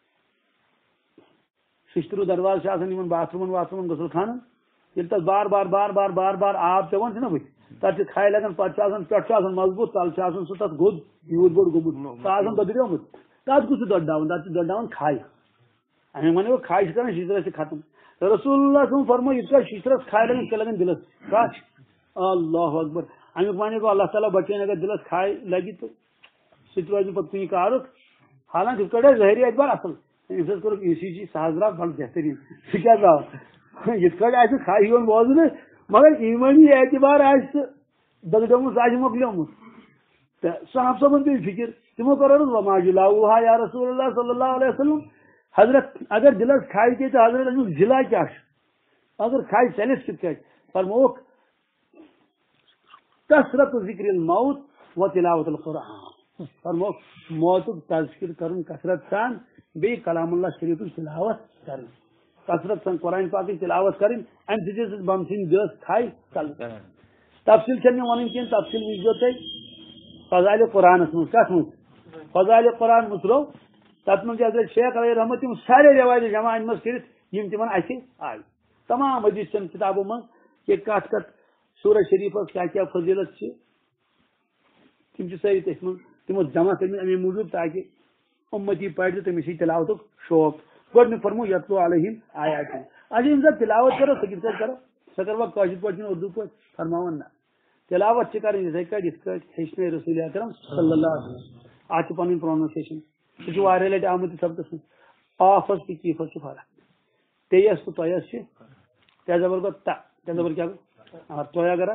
ششترو دروازہ آسان باتھ رومن واتھ رومن غسل خانن یل تک بار بار بار بار بار بار آب چون نا بت تر کھائی لگان پہ پہ مضبوط تل سہ تک گود یوت بوڑ گومت سہ ددریومت تک کس دۄداون تک دۄداون کھائی امی ون کھائی کر ششترس ختم رسول اللہ صلی فرمو یہ ششترس کھائی لگان ٹھیک لگان دلس کش اللہ اکبر امیک ون گو اللہ تعالیٰ بچین اگر دلس کھائی لگی تو سہ روز پہ کن کارک حالانکہ یہ کڑ ظاہری اعتبار اصل امس کور ای سی جی سہ درا بڑھ بہترین سہ کیا درا یہ کھائی کھائی یون بوزن مگر ایمانی اعتبار آس دگڈمت آس مکلیومت صاحب صبن پہ فکر تمو کر وما جلاؤہا یا رسول اللہ صلی اللہ علیہ وسلم حضرت اگر دلس کھائی کے تو حضرت امیک ضلع کیا اگر کھائی چلس کت فرموک کثرت ذکر الموت و تلاوت القرآن فرموک موتک تذکر کرن کثرت سان بی کلام اللہ شریف تلاوت کرن کثرت سان قرآن پاک تلاوت کرن ام سہ بم سن دس کھائی کل تفصیل چھ ون کی تفصیل وچو تھی فضائل قرآن من کت من فضائل قرآن مسرو تر من حضرت شیخ علیہ رحمت تم سارے روایت جمع ان مز کر تمن اس آئی تمام حدیث چن کتابوں من یہ کت کت سورہ شریف کیا کیا فضیلت تم ساری تھی من تمو جمع کر امی موجود تاکہ امتی پڑھ تمس تلاوت شوق گۄڈنیُک فرمو یتلو علیہم آیات اچھا یم سب تلاوت کرو سہ کت کرو سہ کروا کٲشِر پٲٹھۍ اردو پٲٹھۍ فرماون نا تلاوت کر یتھے کٲٹھۍ یتھ کٲٹھۍ ہیٚچھنٲے رسول اکرم صلی اللہ علیہ وسلم اتھ پنٕنۍ پروننسیشن سہ واریاہ لٹہِ آمُت سبقس منٛز آفس تہٕ کیٖفس چھِ فرق تیس تہٕ تۄیس چھِ تے زبر گوٚو تا تے زبر کیٛاہ گوٚو توے اگر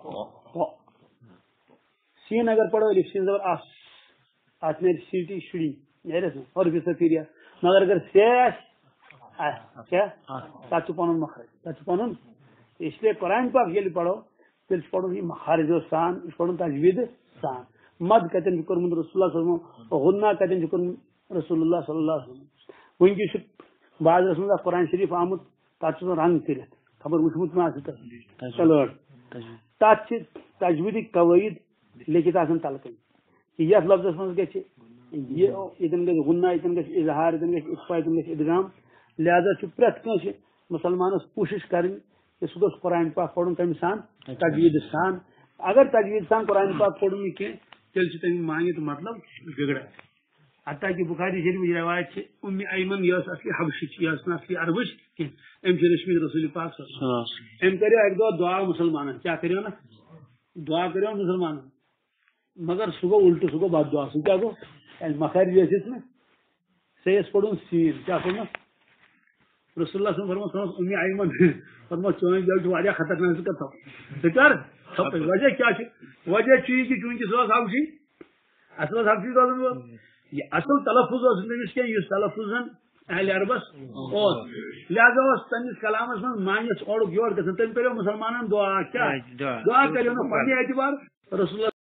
سین اگر پڑھو لکھ سین زبر اس اتھ نیرِ سیٹی شُری نیرس نا اور بھی سفیریا مگر اگر سیس کیا تک پن مخرج تک پن اس لیے قرآن پاک یل پڑھو تیل پڑھن یہ مخارجو سان یہ پڑھن تجوید سان مد کتن کورمت رسول اللہ صلی اللہ علیہ وسلم غنہ کتن کورمت رسول اللہ صلی اللہ علیہ وسلم ونکس بعض رسول اللہ قرآن شریف آمت تک رنگ کرت خبر وچمت ما چلو تک تجویدی قواعد لکھت آسان تلکن یتھ لفظس من گژھِ یہ اتن گژھِ غنہ اتن گژھِ اظہار اتن گژھِ اخفا اتن گژھِ ادغام لہذا چھ پرٛٮ۪تھ کٲنٛسہِ مسلمانس کوشش کرٕنۍ کہ سہ گوٚژھ قرآن پاک پرُن کمہِ سان تجوید سان اگر تجوید سان قرآن پاک پرُن نہٕ کینٛہہ تیٚلہِ چھُ تمیُک معنی تہٕ مطلب بگڑان حتیٰ کہ بخاری شریف روایت چھ ام ایمن یہ اصلی حبشچ یہ ٲس نہٕ اصلی عربٕچ کینٛہہ أمۍ چھِ رٔچھمٕتۍ رسول پاک صلی اللہ علیہ وسلم أمۍ کریو اکہِ دۄہ دعا مسلمانن کیٛاہ کریو نا دعا کریو مسلمانن مگر سہ گوٚو الٹہٕ سہ گوٚو بد دعا سہ کیٛاہ گوٚو مخارج ٲسِس نا سہ یس پرُن سین کیٛاہ پوٚرمس رسول اللہ صلی اللہ علیہ وسلم ام ایمن فرمو چون جل چھ واریاہ خطرناک ژٕ کر تھو ژٕ کر ژھۄپٕے وجہ کیٛاہ چھُ وجہ چھُ یہِ کہِ چوٗنٛکہِ سُہ اوس حبشی اصل اوس حبشی روزان وول یہ اصل تلفظ اوس نہٕ تٔمِس کینٛہہ یُس تلفظ زن اہل عربس لہذا تمس کلامس من مانس اوڑ یور گھن تم کرو مسلمان دعا کیا دعا کرو نا پنہ اعتبار رسول اللہ